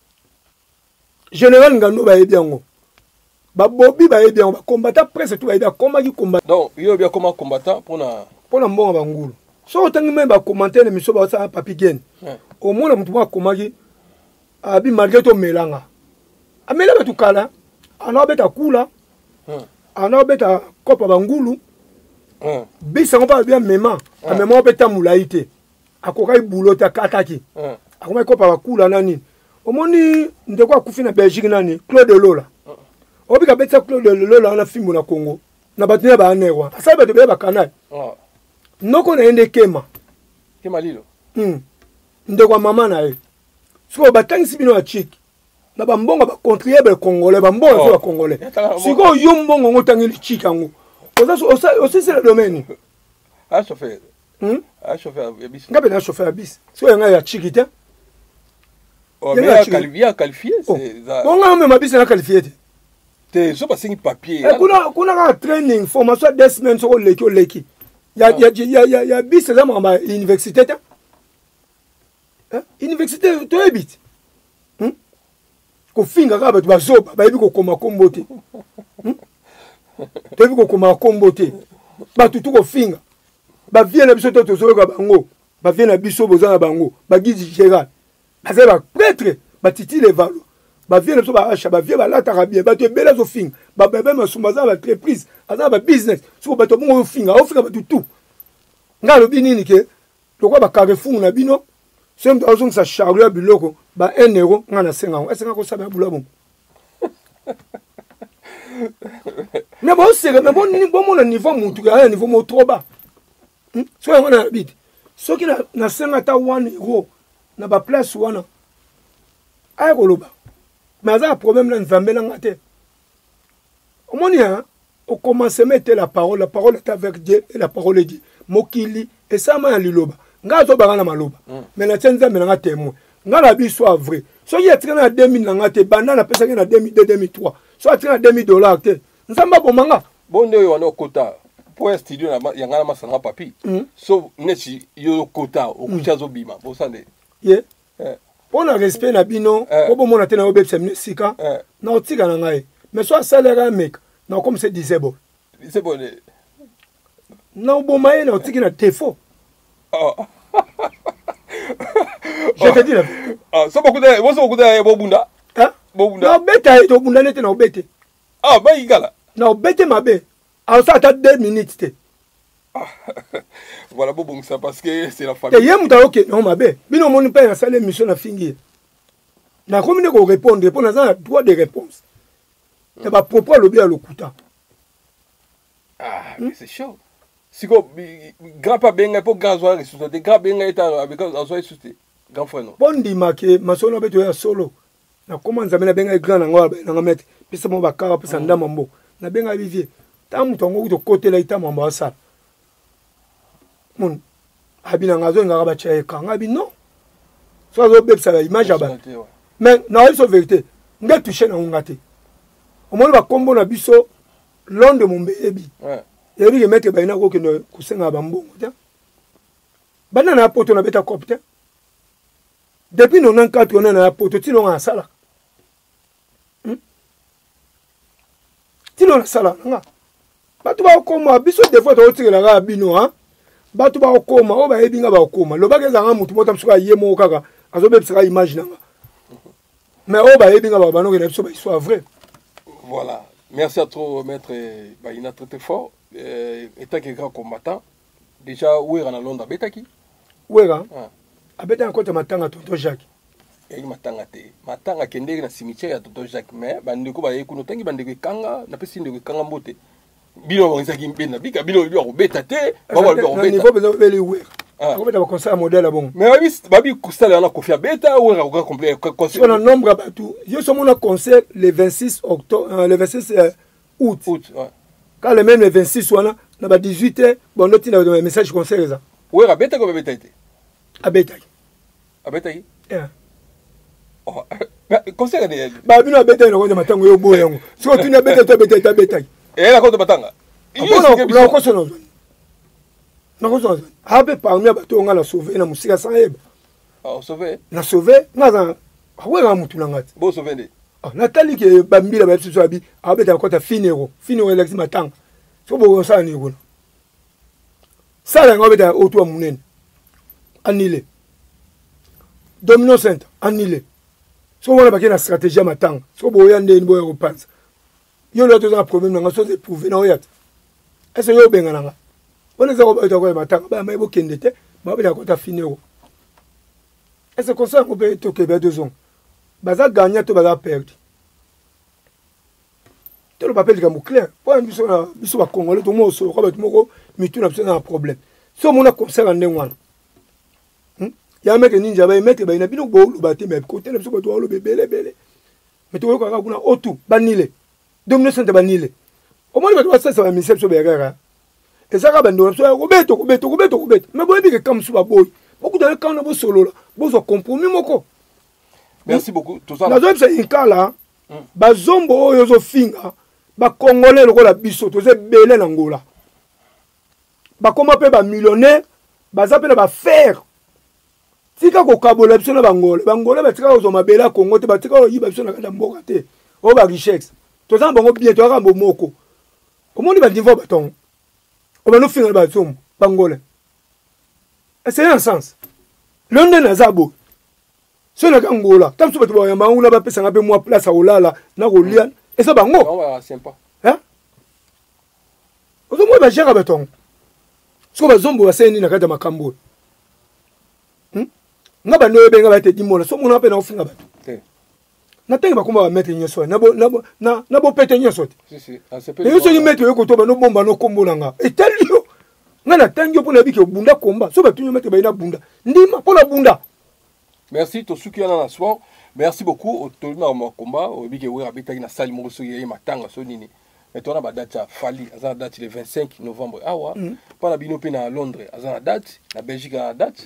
Général Ngando ba bien ngo. Ba bobi ba bien ba combattant presque tout ba bien combat qui combat. Donc yo bien comment combattant pour na pour na mbonga bangulu. So tangi memba commenter le miso ba sa papi gen. Au moins mutu ba komaki abi malgré to melanga. Amela ba tukala. Ana beta kula. Ana beta kopa bangulu. Bisa ngpa bien mema. Amema beta mulaite. Akoka ibulota kataki. Akoma kopa bakula nani. Omoni ndeko akufi na Belgique nani Claude Lola. Obika beta Claude Lola na fimbo na Congo. Na batina ba anewa. Asa beto be ba kanal. Noko na ende kema. ke malilo hmm ndeko mama na ye siko batangisi bino ya chiki na bambongo ba contribuable congolais bambongo ba congolais siko yo mbongo ngotangeli chiki yango oza aussi c'est le domaine ah chauffeur hmm ah chauffeur ya bis ngabe na chauffeur ya bis siko yanga ya chiki te oh mais ya qualifié qualifié c'est ça bon nga même bis na qualifié te te so pasingi papier kuna kuna ka training formation deux semaines sur leki leki ya ya ya ya bis za ma université te université to ebit hmm kofinga ka bato bazoba bayebi kokoma kombo te toyebi kokoma kombo te bato tu kofinga bavie na biso to tozoyoka bango bavie na biso boza na bango bagidi géral baza ba prêtre batiti le valo bavie na biso baacha bavie balataka bien bato ebele azofinga babebe masumba aza na baentreprise aza na babusiness soko bato bongo ofinga ofinga bato tu nga alobi nini ke lokwa bacarrefour na bino c'est une raison que ça charle biloko ba un euro ngana senga est-ce que ça va bula bon mais bon c'est mais bon ni bon mon niveau mon tout à niveau mo trop bas so on a habite so qui na na senga ta un euro na ba place wana ay koloba mais ça problème là nzambe na ngate au moins hein on commence à mettre la parole la parole est avec Dieu et la parole est Dieu mokili et ça ma liloba nga zo banga na maloba mais na tsenza me nga témoin nga la biso a vrai so y etre na deux mille nga te bana na pesa na deux mille deux deux mille trois so etre na deux mille dollars te nzamba bomanga bonde yo wana kota pour studio na yanga na masanga papi so neti yo kota okucha zo bima bo sande ye pour na respect na bino ko bo mona te na obepse sika na otika na ngai mais so salaire mec na comme c'est disable disable na obomaye na otiki na défaut. Oh. Je te dis la vérité. Ah, ça beaucoup de, moi ça beaucoup de bobunda. Hein? Bobunda. Non, beta et bobunda n'était na obete. Ah, bah il gala. Na obete ma be. Alors ça t'as deux minutes te. Voilà bobung ça parce que c'est la famille. Te yem ta OK non ma be. Bino moni pa na salle mission na fingi. Na comme ne ko répondre, répondre na droit de réponse. Tu vas propre le bien le kuta. Ah, mais c'est chaud. Si ko grand pa benga po grand soir ressuscité grand benga eta avec grand soir ressuscité grand frère non bon di make masono beto ya solo na comment nzamena benga grand na ngwa na ngamete pisa mo bakara pisa ndama mbo na benga vivier ta muto ngo to côté la ita mamba sa mon abina ngazo ngara ba chaye ka ngabi non so zo bepsa la image aba mais na iso vérité nga toucher na ngate o mo ba kombo na biso londe mo mbebi ouais. Et lui, il met des gens qui ne coussent pas bambou. Bana na poto na beta copte. Depuis nous n'en quatre on a poto ti non en sala. Hmm? Ti non en sala nga. Batu ba okoma biso des fois to tire la bino hein. Batu ba okoma o ba ebinga ba okoma. Lo ba ke zanga mutu mota msuka yemo kaka. Azo be psika image nanga. Mais o ba ebinga ba bano ke na biso ba soit vrai. Voilà. Merci à toi maître Baina très très fort. Euh, étant que grand combattant, déjà, où est Londres? Betaki? Où est là? Abeta encore matanga tonton Jacques. Et matanga te. Matanga kende na cimetière ya tonton Jacques. Mais bandeko ba yekuno tangi bandeko kanga na pesi ndeko kanga mbote. Bino wanza kimpena bika bino bino robeta te. Baba bino robeta. Niveau bezo beli où est? Comment tu vas conseiller modèle bon? Mais babi babi kusala na kofia beta ou ra ko complet conseil. On a nombre batou. Je suis mon conseil le vingt-six octobre le vingt-six août. Août, ouais. Quand le même le vingt-six wana na ba dix-huit heures bon noti na message conseil ça. Ouais, a beta ko beta été. A beta. A beta yi? Yeah. Oh, conseil ne. Ba bino beta no ko matango yo boye yango. So tu na beta to beta ta beta. Eh la ko matanga. Iyo na ko sono. Na ko sono. Habe parmi abato nga na sauver na musika sans eba. Ah, sauver. Na sauver nga za awe nga mutu na ngati. Bo sauver de. Ah, Nathalie qui est bambila ba biso abi, abeta encore ta finero, finero eleksi matanga. So bo sa ni gona. Sala ngo beta otu munene. Annulé. Domino Center annulé. So wona ba na stratégie matanga. So bo yande ni bo repense. Yo lo to za problème nga so se prouver na oyat. Est-ce yo benga nga? On za ko beta ko matanga ba mai bo kende te, ba beta ko ta finero. Est-ce que ça ko be to ke be deux ans? Baza gagner to baza perdre. Te le papel comme clair. Pour un biso na biso ba congolais to mo so ko ba to moko mitu na biso na problème. So mona concert en ndengwana. ya meke ninja ba meke ba ina bino bo lu ba te mais côté na biso ba to lo bebele bele mais to ko ka kuna otu banile domino sente banile o mo ba to sa sa mi sepso be gara et ça ka bando so ko beto ko beto ko beto ko beto mais bo bi ke kam su ba boy beaucoup de quand na bo solo la bo so compromis moko. Merci beaucoup tout ça na zo c'est un cas là ba zombo oyo zo finga ba congolais lokola biso to ze belé na ngola ba koma pe ba millionnaire ba za pe na ba faire tika ko kabola biso na bangole bangole ba tika ko zo mabela Congo te ba tika ko yiba biso na kanda mboka te o ba richesse to za bango bien to ka mbo moko o moni ba niveau baton o ba no finga ba zombo bangole c'est un sens l'onde na zabo so na kangola tam so bato ba yamba ngula ba pesa ngabe mo place olala na ko lia et ça bango on va sympa hein o zo mo ba jera baton so ba zombo ba seni na kata makambo hm nga ba no benga ba te dimola so mo na pe na ofinga bato te na tenga ba komba ba mettre nyeso na bo na bo na na bo pete nyeso te si si ah c'est pas et so ni mettre yo ko to ba no bomba no kombo na nga et tel yo nga na tangi po na biki bunda komba so ba tu mettre ba ina bunda ndima po na bunda. Merci to suki na sport. Merci beaucoup au tournoi au combat au biki we abita na salle mo so yé matanga so nini. Mais toi na ba date ya Fali azana date le vingt-cinq novembre awa pa na bino pe na Londres azana date na Belgique na date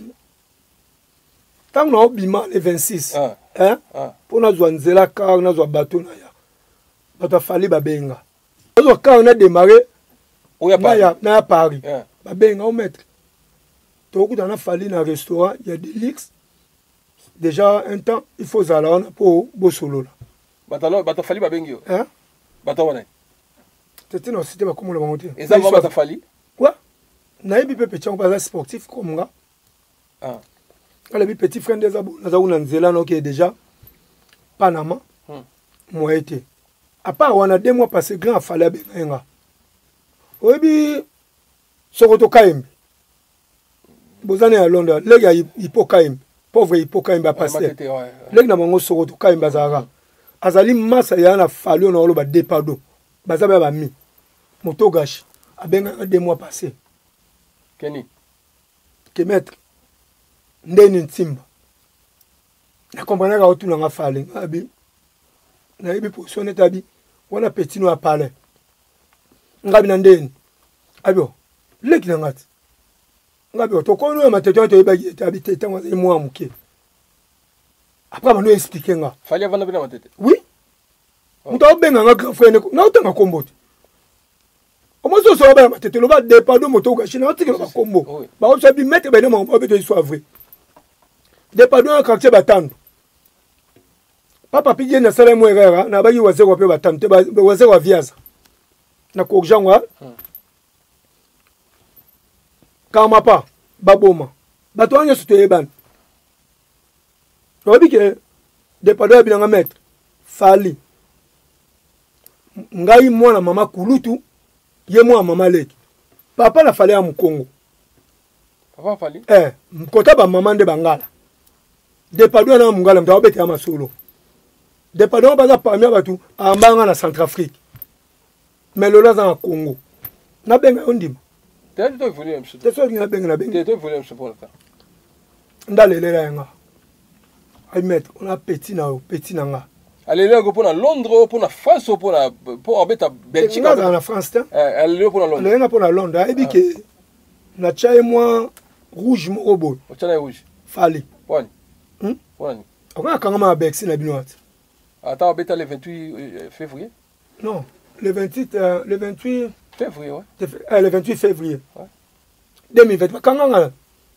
tant na obima le vingt-six ah hein ah pour na zwa nzela car na zwa bateau na ya bato Fali babenga zo car na démarrer o ya na pa ya na Paris ah babenga au maître to ku na Fali na restaurant il y a des luxe déjà un temps il faut zala pour bosolo là batalo bata Fali ba bengio hein bata wana c'était non c'était pas comme le monter et ça va bata Fali quoi na yebi pe petit on pas sportif comme nga ah ala bi petit frère des abou na za una nzela no qui est déjà Panama moi été à part on a deux mois passé grand fallait benga oyebi sokoto kaim bozane à Londres les gars ipo kaim pauvre ipo kaim ba passer les na mongo sokoto kaim bazara azali massa ya na fallu na oloba depado bazabe ba mi moto gashi abenga deux mois passé Kenny que maître ndeni ntimba na comprendre ka otuna nga fale ngabi na ibi position tabi wana petit no apale ngabi na ndeni abio leki na ngati ngabi to kono ya mateto to ibagi tabi teta ngwa mo amuke après ba no expliquer nga Fali avant na matete oui muto benga nga grand frère na utanga kombote omo so so ba matete lo ba depado moto gashi na otiki lo ba kombo ba o sabi mettre ba ne mo ba beto soit vrai depado na quartier batando papa pije na sala mo erreur na ba yi waze ko pe batando te ba waze wa viaza na ko jangwa kama pa baboma bato anya suto yeban obi ke depado bi na mettre Fali ngai mwana mama kulutu ye mwa mama leki papa na Fali ya Mukongo papa Fali eh mkota ba mama nde bangala depado na mungala mta obete ya masolo depado baza parmi batu ambanga na Centrafrique mais lola za Congo na benga ondima te to venu mso te so na benga na benga te to venu mso pour ça ndalela yanga ay mettre on a petit na petit na nga allez là pour na Londres pour na France pour na pour abeta Belgique na France te eh allez pour na Londres allez pour na Londres ay bi ke na chaye moi rouge mo obo o chana rouge Fali wani hmm wani on kanga ma bex na binoat attends abeta le vingt-huit février non le vingt-huit euh, le vingt-huit février ouais euh, le vingt-huit février ouais deux mille vingt kanga nga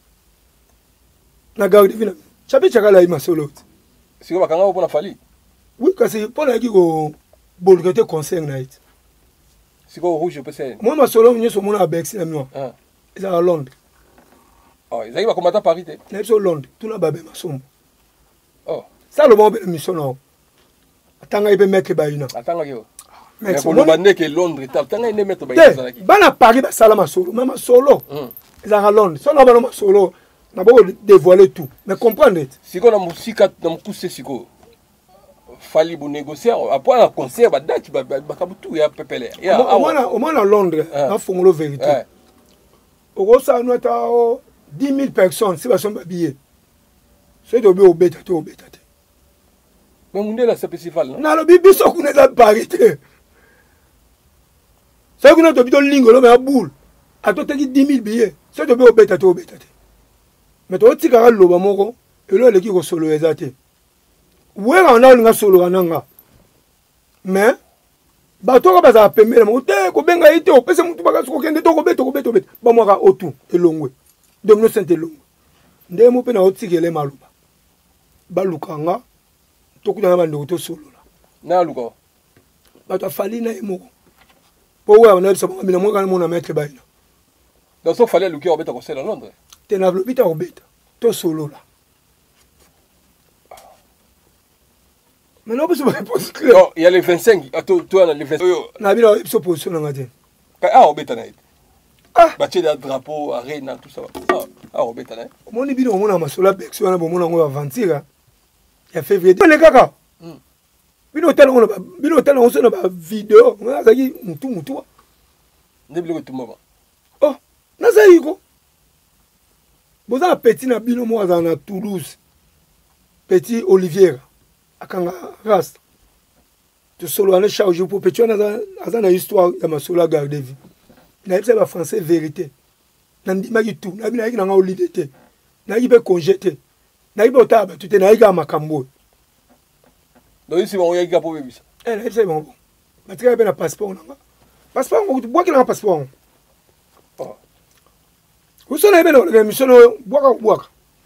na garde vina chapi chakala ima solo siko bakanga pour na Fali oui kasi pour na ko bolgete concert night siko rouge peut ser moi ma solo nyeso mona bex na mino ah eza à Londres oh ils arrivent à combattre Paris te na so Londres tuna babe masombo oh ça le bon mission non atanga ibe mettre baina atanga yo mais pour le bande que Londres atanga ine mettre ba ça qui bana Paris ba sala masolo même solo ils à Londres so na bana masolo na bo dévoiler tout mais comprendre siko na musika na mukuse siko Fali bu négocier après la concert ba date ba ba kabutu ya pepele ya au moins au moins à Londres na fongolo vérité au gros ça nous ta dix mille personnes si ba sont billets soki tobe obeta to obeta te mais mundela c'est festival non nalobi biso kuna eza pari te soki kuna tobi tolingolo ya boule atoteki dix mille billets soki tobe obeta to obeta te mais totikaka loba moko elo eleki kosolola eza te weka na olinga solola nanga mais bato ka bazala pembela moko te kobenga ye te opesa mutu bakasi kokende to kobeta kobeta obeta bamwaka otu elongwe domino saint elongwe nde mo mpe na otikele maloba balukanga tokutana bandeko tosolola na luka bato afali na ye moko po oyo na biso bamina mwaka mona maître bayina donc so fallait luki obeta ko sela Londres te na lobi ta obeta tosolola maintenant biso ba réponse claire non il y a les vingt-cinq to to na les vingt-cinq na bila biso position na ngate ah obeta na ah batie da drapeau arena tout ça ah ah obeta na omoni bino omona masola bex wana bomona ngo avantira ya février ne kaka bino tala ngo bino tala ngo na ba vidéo ngazaki mutu mutu ne bilo to mama oh nazayi ko boza petit na bino mo za na Toulouse petit Olivier akanga rasta to solo ane charge pour petit na za na histoire ya masola garde vie na yebisa ba français vérité na ndimaki tout na bina yiki na nga olide te na yibe congé te na yibe otaba tout te na yika makambo donc ici on yika pour bebisa eh na yebisa bon batika be na passeport na nga passeport ngo boki na passeport oh usona be na misono boka boka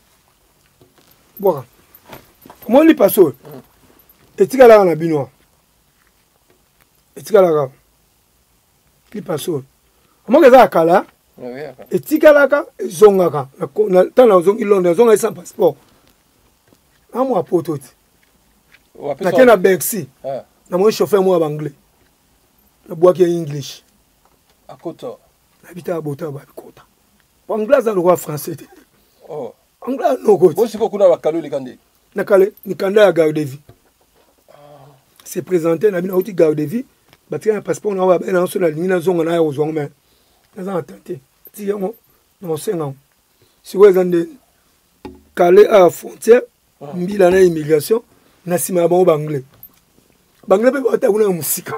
boka comment li passo etika la na bino etika la li passo comment que ça kala etikalaka ezongaka na tana ozongi Londres ezonga sans passeport amo apoto ti na kena Bercy na mo chauffeur mo anglais na boaki English akota habita abota ba kota anglais za le français te oh anglais no ko bo siko kuna bakalo le kande na kale ni kanda ya garde de vie c'est présenté na bina oti garde de vie batika na passeport na ba na so na lingina zonga na ya ozonga mais na tenté ti yango non senga si vous êtes calé à la frontière mbila na immigration na sima ba anglais banglais pe bata kuna musika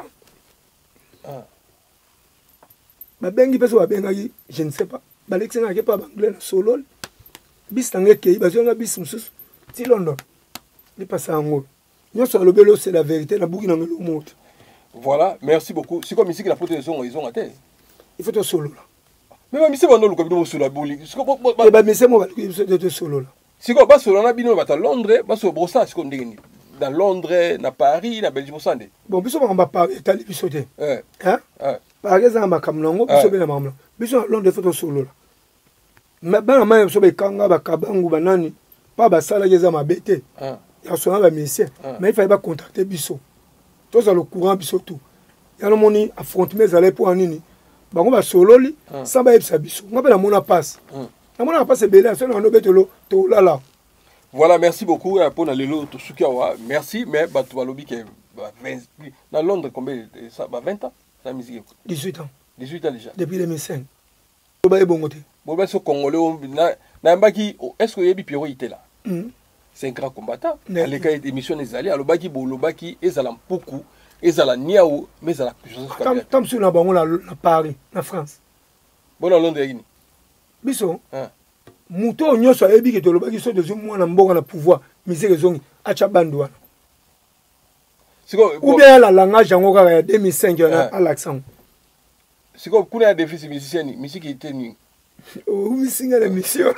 ba bengi peso ba benga je ne sais pas ba lexenga ke pa anglais na solo bis tangé ke ba zonga bis mususu ti London li passa ngo nyoso lobelo c'est la vérité na buki na ngelo moto voilà merci beaucoup si comme ici que la photo ils ont ils ont até il faut te solo là mais ba mise bando luka bino solo boli siko ba ba mise mo ba te solo là siko ba solo na bino ba ta Londres ba so brossa siko ndengeni dans Londres na Paris na Belgique sande bon biso ba ba Paris tali biso te eh hein eh par exemple ba kamnango biso be na mamla biso na Londres faut te solo là mais ba na biso be kanga ba kabangu banani pa ba sala geza mabete ah ya so na ba musicien mais il fallait pas contacter biso tous dans le courant biso tout ya no moni affrontement za le pour anini bango ba sololi sans ba yebisa biso ngape na mona passe na mona passe belé so na no betelo to lala voilà merci beaucoup pour na lelo to sukiawa merci mais ba to balobi ke vingt na Londres combien ça ba vingt ans la musique dix-huit ans dix-huit ans déjà depuis deux mille cinq to ba ebongote bo ba so congolais na na mbaki est-ce que yebi Pierrot était là c'est un grand combattant les cas d'émission les alliés alobaki bolobaki ezala mpuku ezala niao mais ezala puissance comme comme sur na bango na Paris na France bon na Londres yini biso hein muto nyoso ayebi ke tolobaki so dezo mwana mboka na pouvoir misere zongi acha bandu wana siko ou bien la langage yango kaka ya deux mille cinq na à l'accent siko kuna ya déficit musicien ni musique était ni oh misinga la mission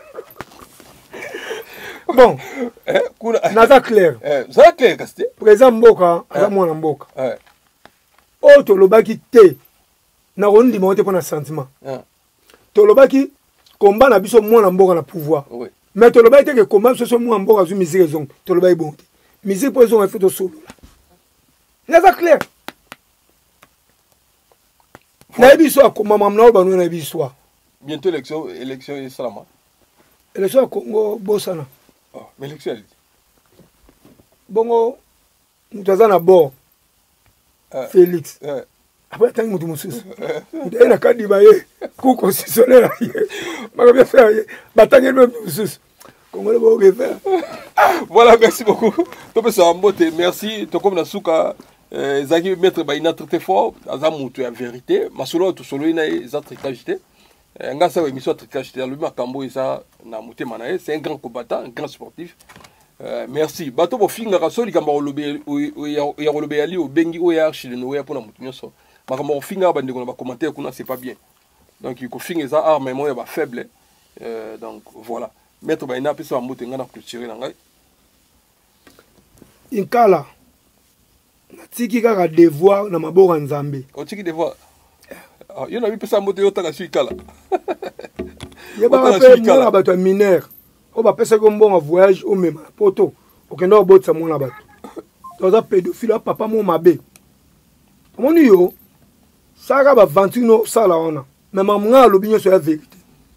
bon eh kuna naza clair eh ça clair casté président mboka aza mwana mboka eh o tolobaki te na rondi monte pour na sentiment eh tolobaki combat na biso mwana mboka na pouvoir oui mais tolobaki te que combat biso mwana mboka zu musique zong tolobaki bon te musique pour zong fait to solo naza clair na biso akoma mamna ba no na biso bientôt élection élection et salama élection Congo bosana oh mais élection bongo mutaza na bord Félix eh après tant mutu mususu ndé na kadi ba ye ku constitutionnel ye makabia faire ye batangeli mususu Congolais vont refaire. Voilà, merci beaucoup. Donc, c'est un beauté. Merci. Tu comme Nasuka, Zaki, maître, il a traité fort. Azamutu, la vérité. Ma solo, tout solo, il a des traités. Nga sa émission traitage. Le Makambo, c'est un grand combattant, un grand sportif. Euh, merci. Bato bo finga rasoli kamba olobe ya olobe ali o bengi o ya archi de noya pour na mutu nyonso. Makamba finga bande ko na commentaire kuna c'est pas bien. Donc il ko finga za arme mo ya ba faible. Euh, donc voilà. Maître ba ina pesa mbote ngana clôturer na ngai. Inkala. Na tiki kaka devoir na maboko nzambe. O tiki devoir. Ah, yo na bi pesa mbote yo taka su ikala. Yeba pe mona bato mineur. On va passer comme bon voyage au même poto. Aucun autre bot ça mon là-bas. Dans un pédophile papa mon mabé. Mon yo ça va vingt-et-un ça là on a. Mais maman l'opinion sur la vérité.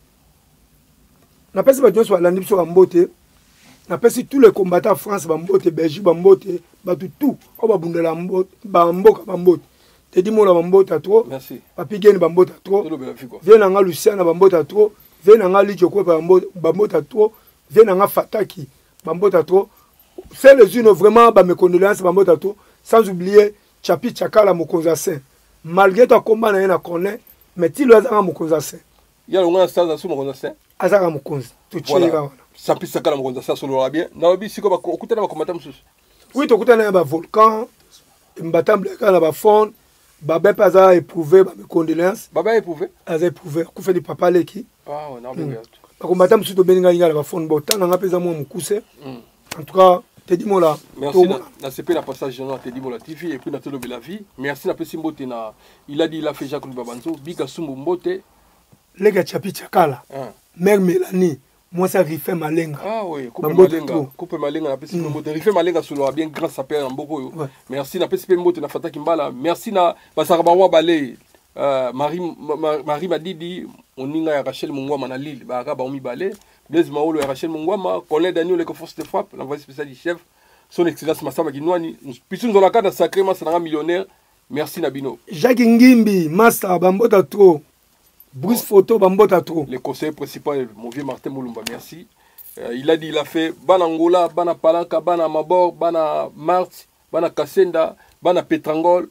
N'a pas si bato sur la sur Mbote. N'a pas si tous les combattants France Mbote, Belgique Mbote, bato tout. On va bundela Mbote, Bamboka Mbote. Te dis moi la Mbote à trop. Merci. Papi gagne Mbote à trop. Viens en Luciana Mbote à trop. Viens en Lichoko Mbote à trop. Viens en Fataki, Bambota trop. C'est les unes vraiment, bah, mes condoléances, Bambota trop. Sans oublier Chapi Chakala Mokonzasen. Malgré ton combat, on a connaît, mais tu le as Mokonzasen. Il y a un stade à sous Mokonzasen. Azara Mokonz. Tu sais, Chapi Chakala Mokonzasen sur l'Arabien. Naobi, c'est comme un coup de la combattant. Oui, tu as un volcan, un bâtiment de la faune. Babé pas à éprouver, mes condoléances. Babé a éprouvé. A éprouvé. Qu'on fait du papa l'équipe. Ah, on a bien. Combattant sur le Béninga, la faune botan, on a pesé mon coussé. En tout cas, Teddy Mola. Merci. Na C P la passage dans Teddy Mola T V et puis na Telo la vie. Merci na Pessi Mbote na. Il a dit il a fait Jacques Babanzo, Bika Sumbu Mbote. Les gars Chapi Chakala. Mère Mélanie, moi ça Rifé Malenga. Ah oui, coupe Malenga. Coupe Malenga na Pessi Mbote. Rifé Malenga sur le bien grand sapeur en Mboko. Merci na Pessi Mbote na Fata Kimbala. Merci na Basarabawa Balé. Euh, Marie Marie m'a dit on y a Rachel Mungwama na Lille ba ba mi balé Blaise Maolo et Rachel Mungwama Colin Daniel les forces de frappe l'envoyé spécial du chef son excellence Massamba Ginwani puis nous on a cadre sacré Massanga millionnaire merci Nabino Jacques Ngimbi Master Bambota trop Bruce oh. Photo Bambota trop le conseiller principal mon vieux Martin Moulumba merci euh, il a dit il a fait bana Angola bana Palanka bana Mabor bana Mart bana Kasenda bana Petrangol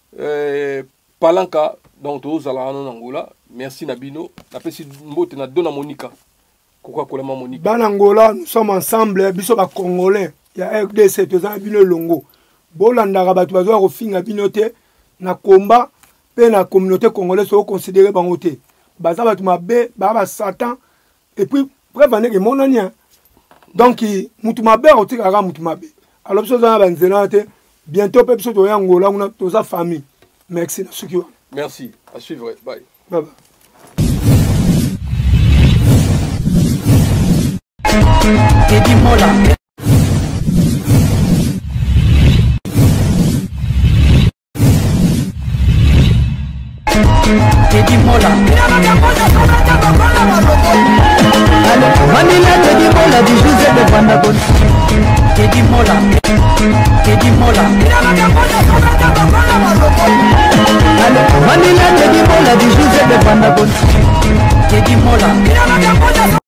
euh, Palanka donc tous à la Angola merci Nabino après si mbote na dona Monica pourquoi kola Monica ban Angola nous sommes ensemble biso ba congolais il y a R D C tous en bino longo bolanda rabatu bazo ko finga binote na combat pe na communauté congolaise so considérer bangote baza batu mabe ba ba satan et puis prévenir que mon ania donc mutu mabe otika ga mutu mabe alors biso za banzela te bientôt pe biso to ya Angola on a tous sa famille merci na suki. Merci, à suivre, bye. Bye bye. Teddy Mola. Teddy Mola. Manila Teddy Mola du José de Vandagon. Teddy Mola. Teddy Mola. Manila Teddy Mola du José de Vandagon. Teddy Mola.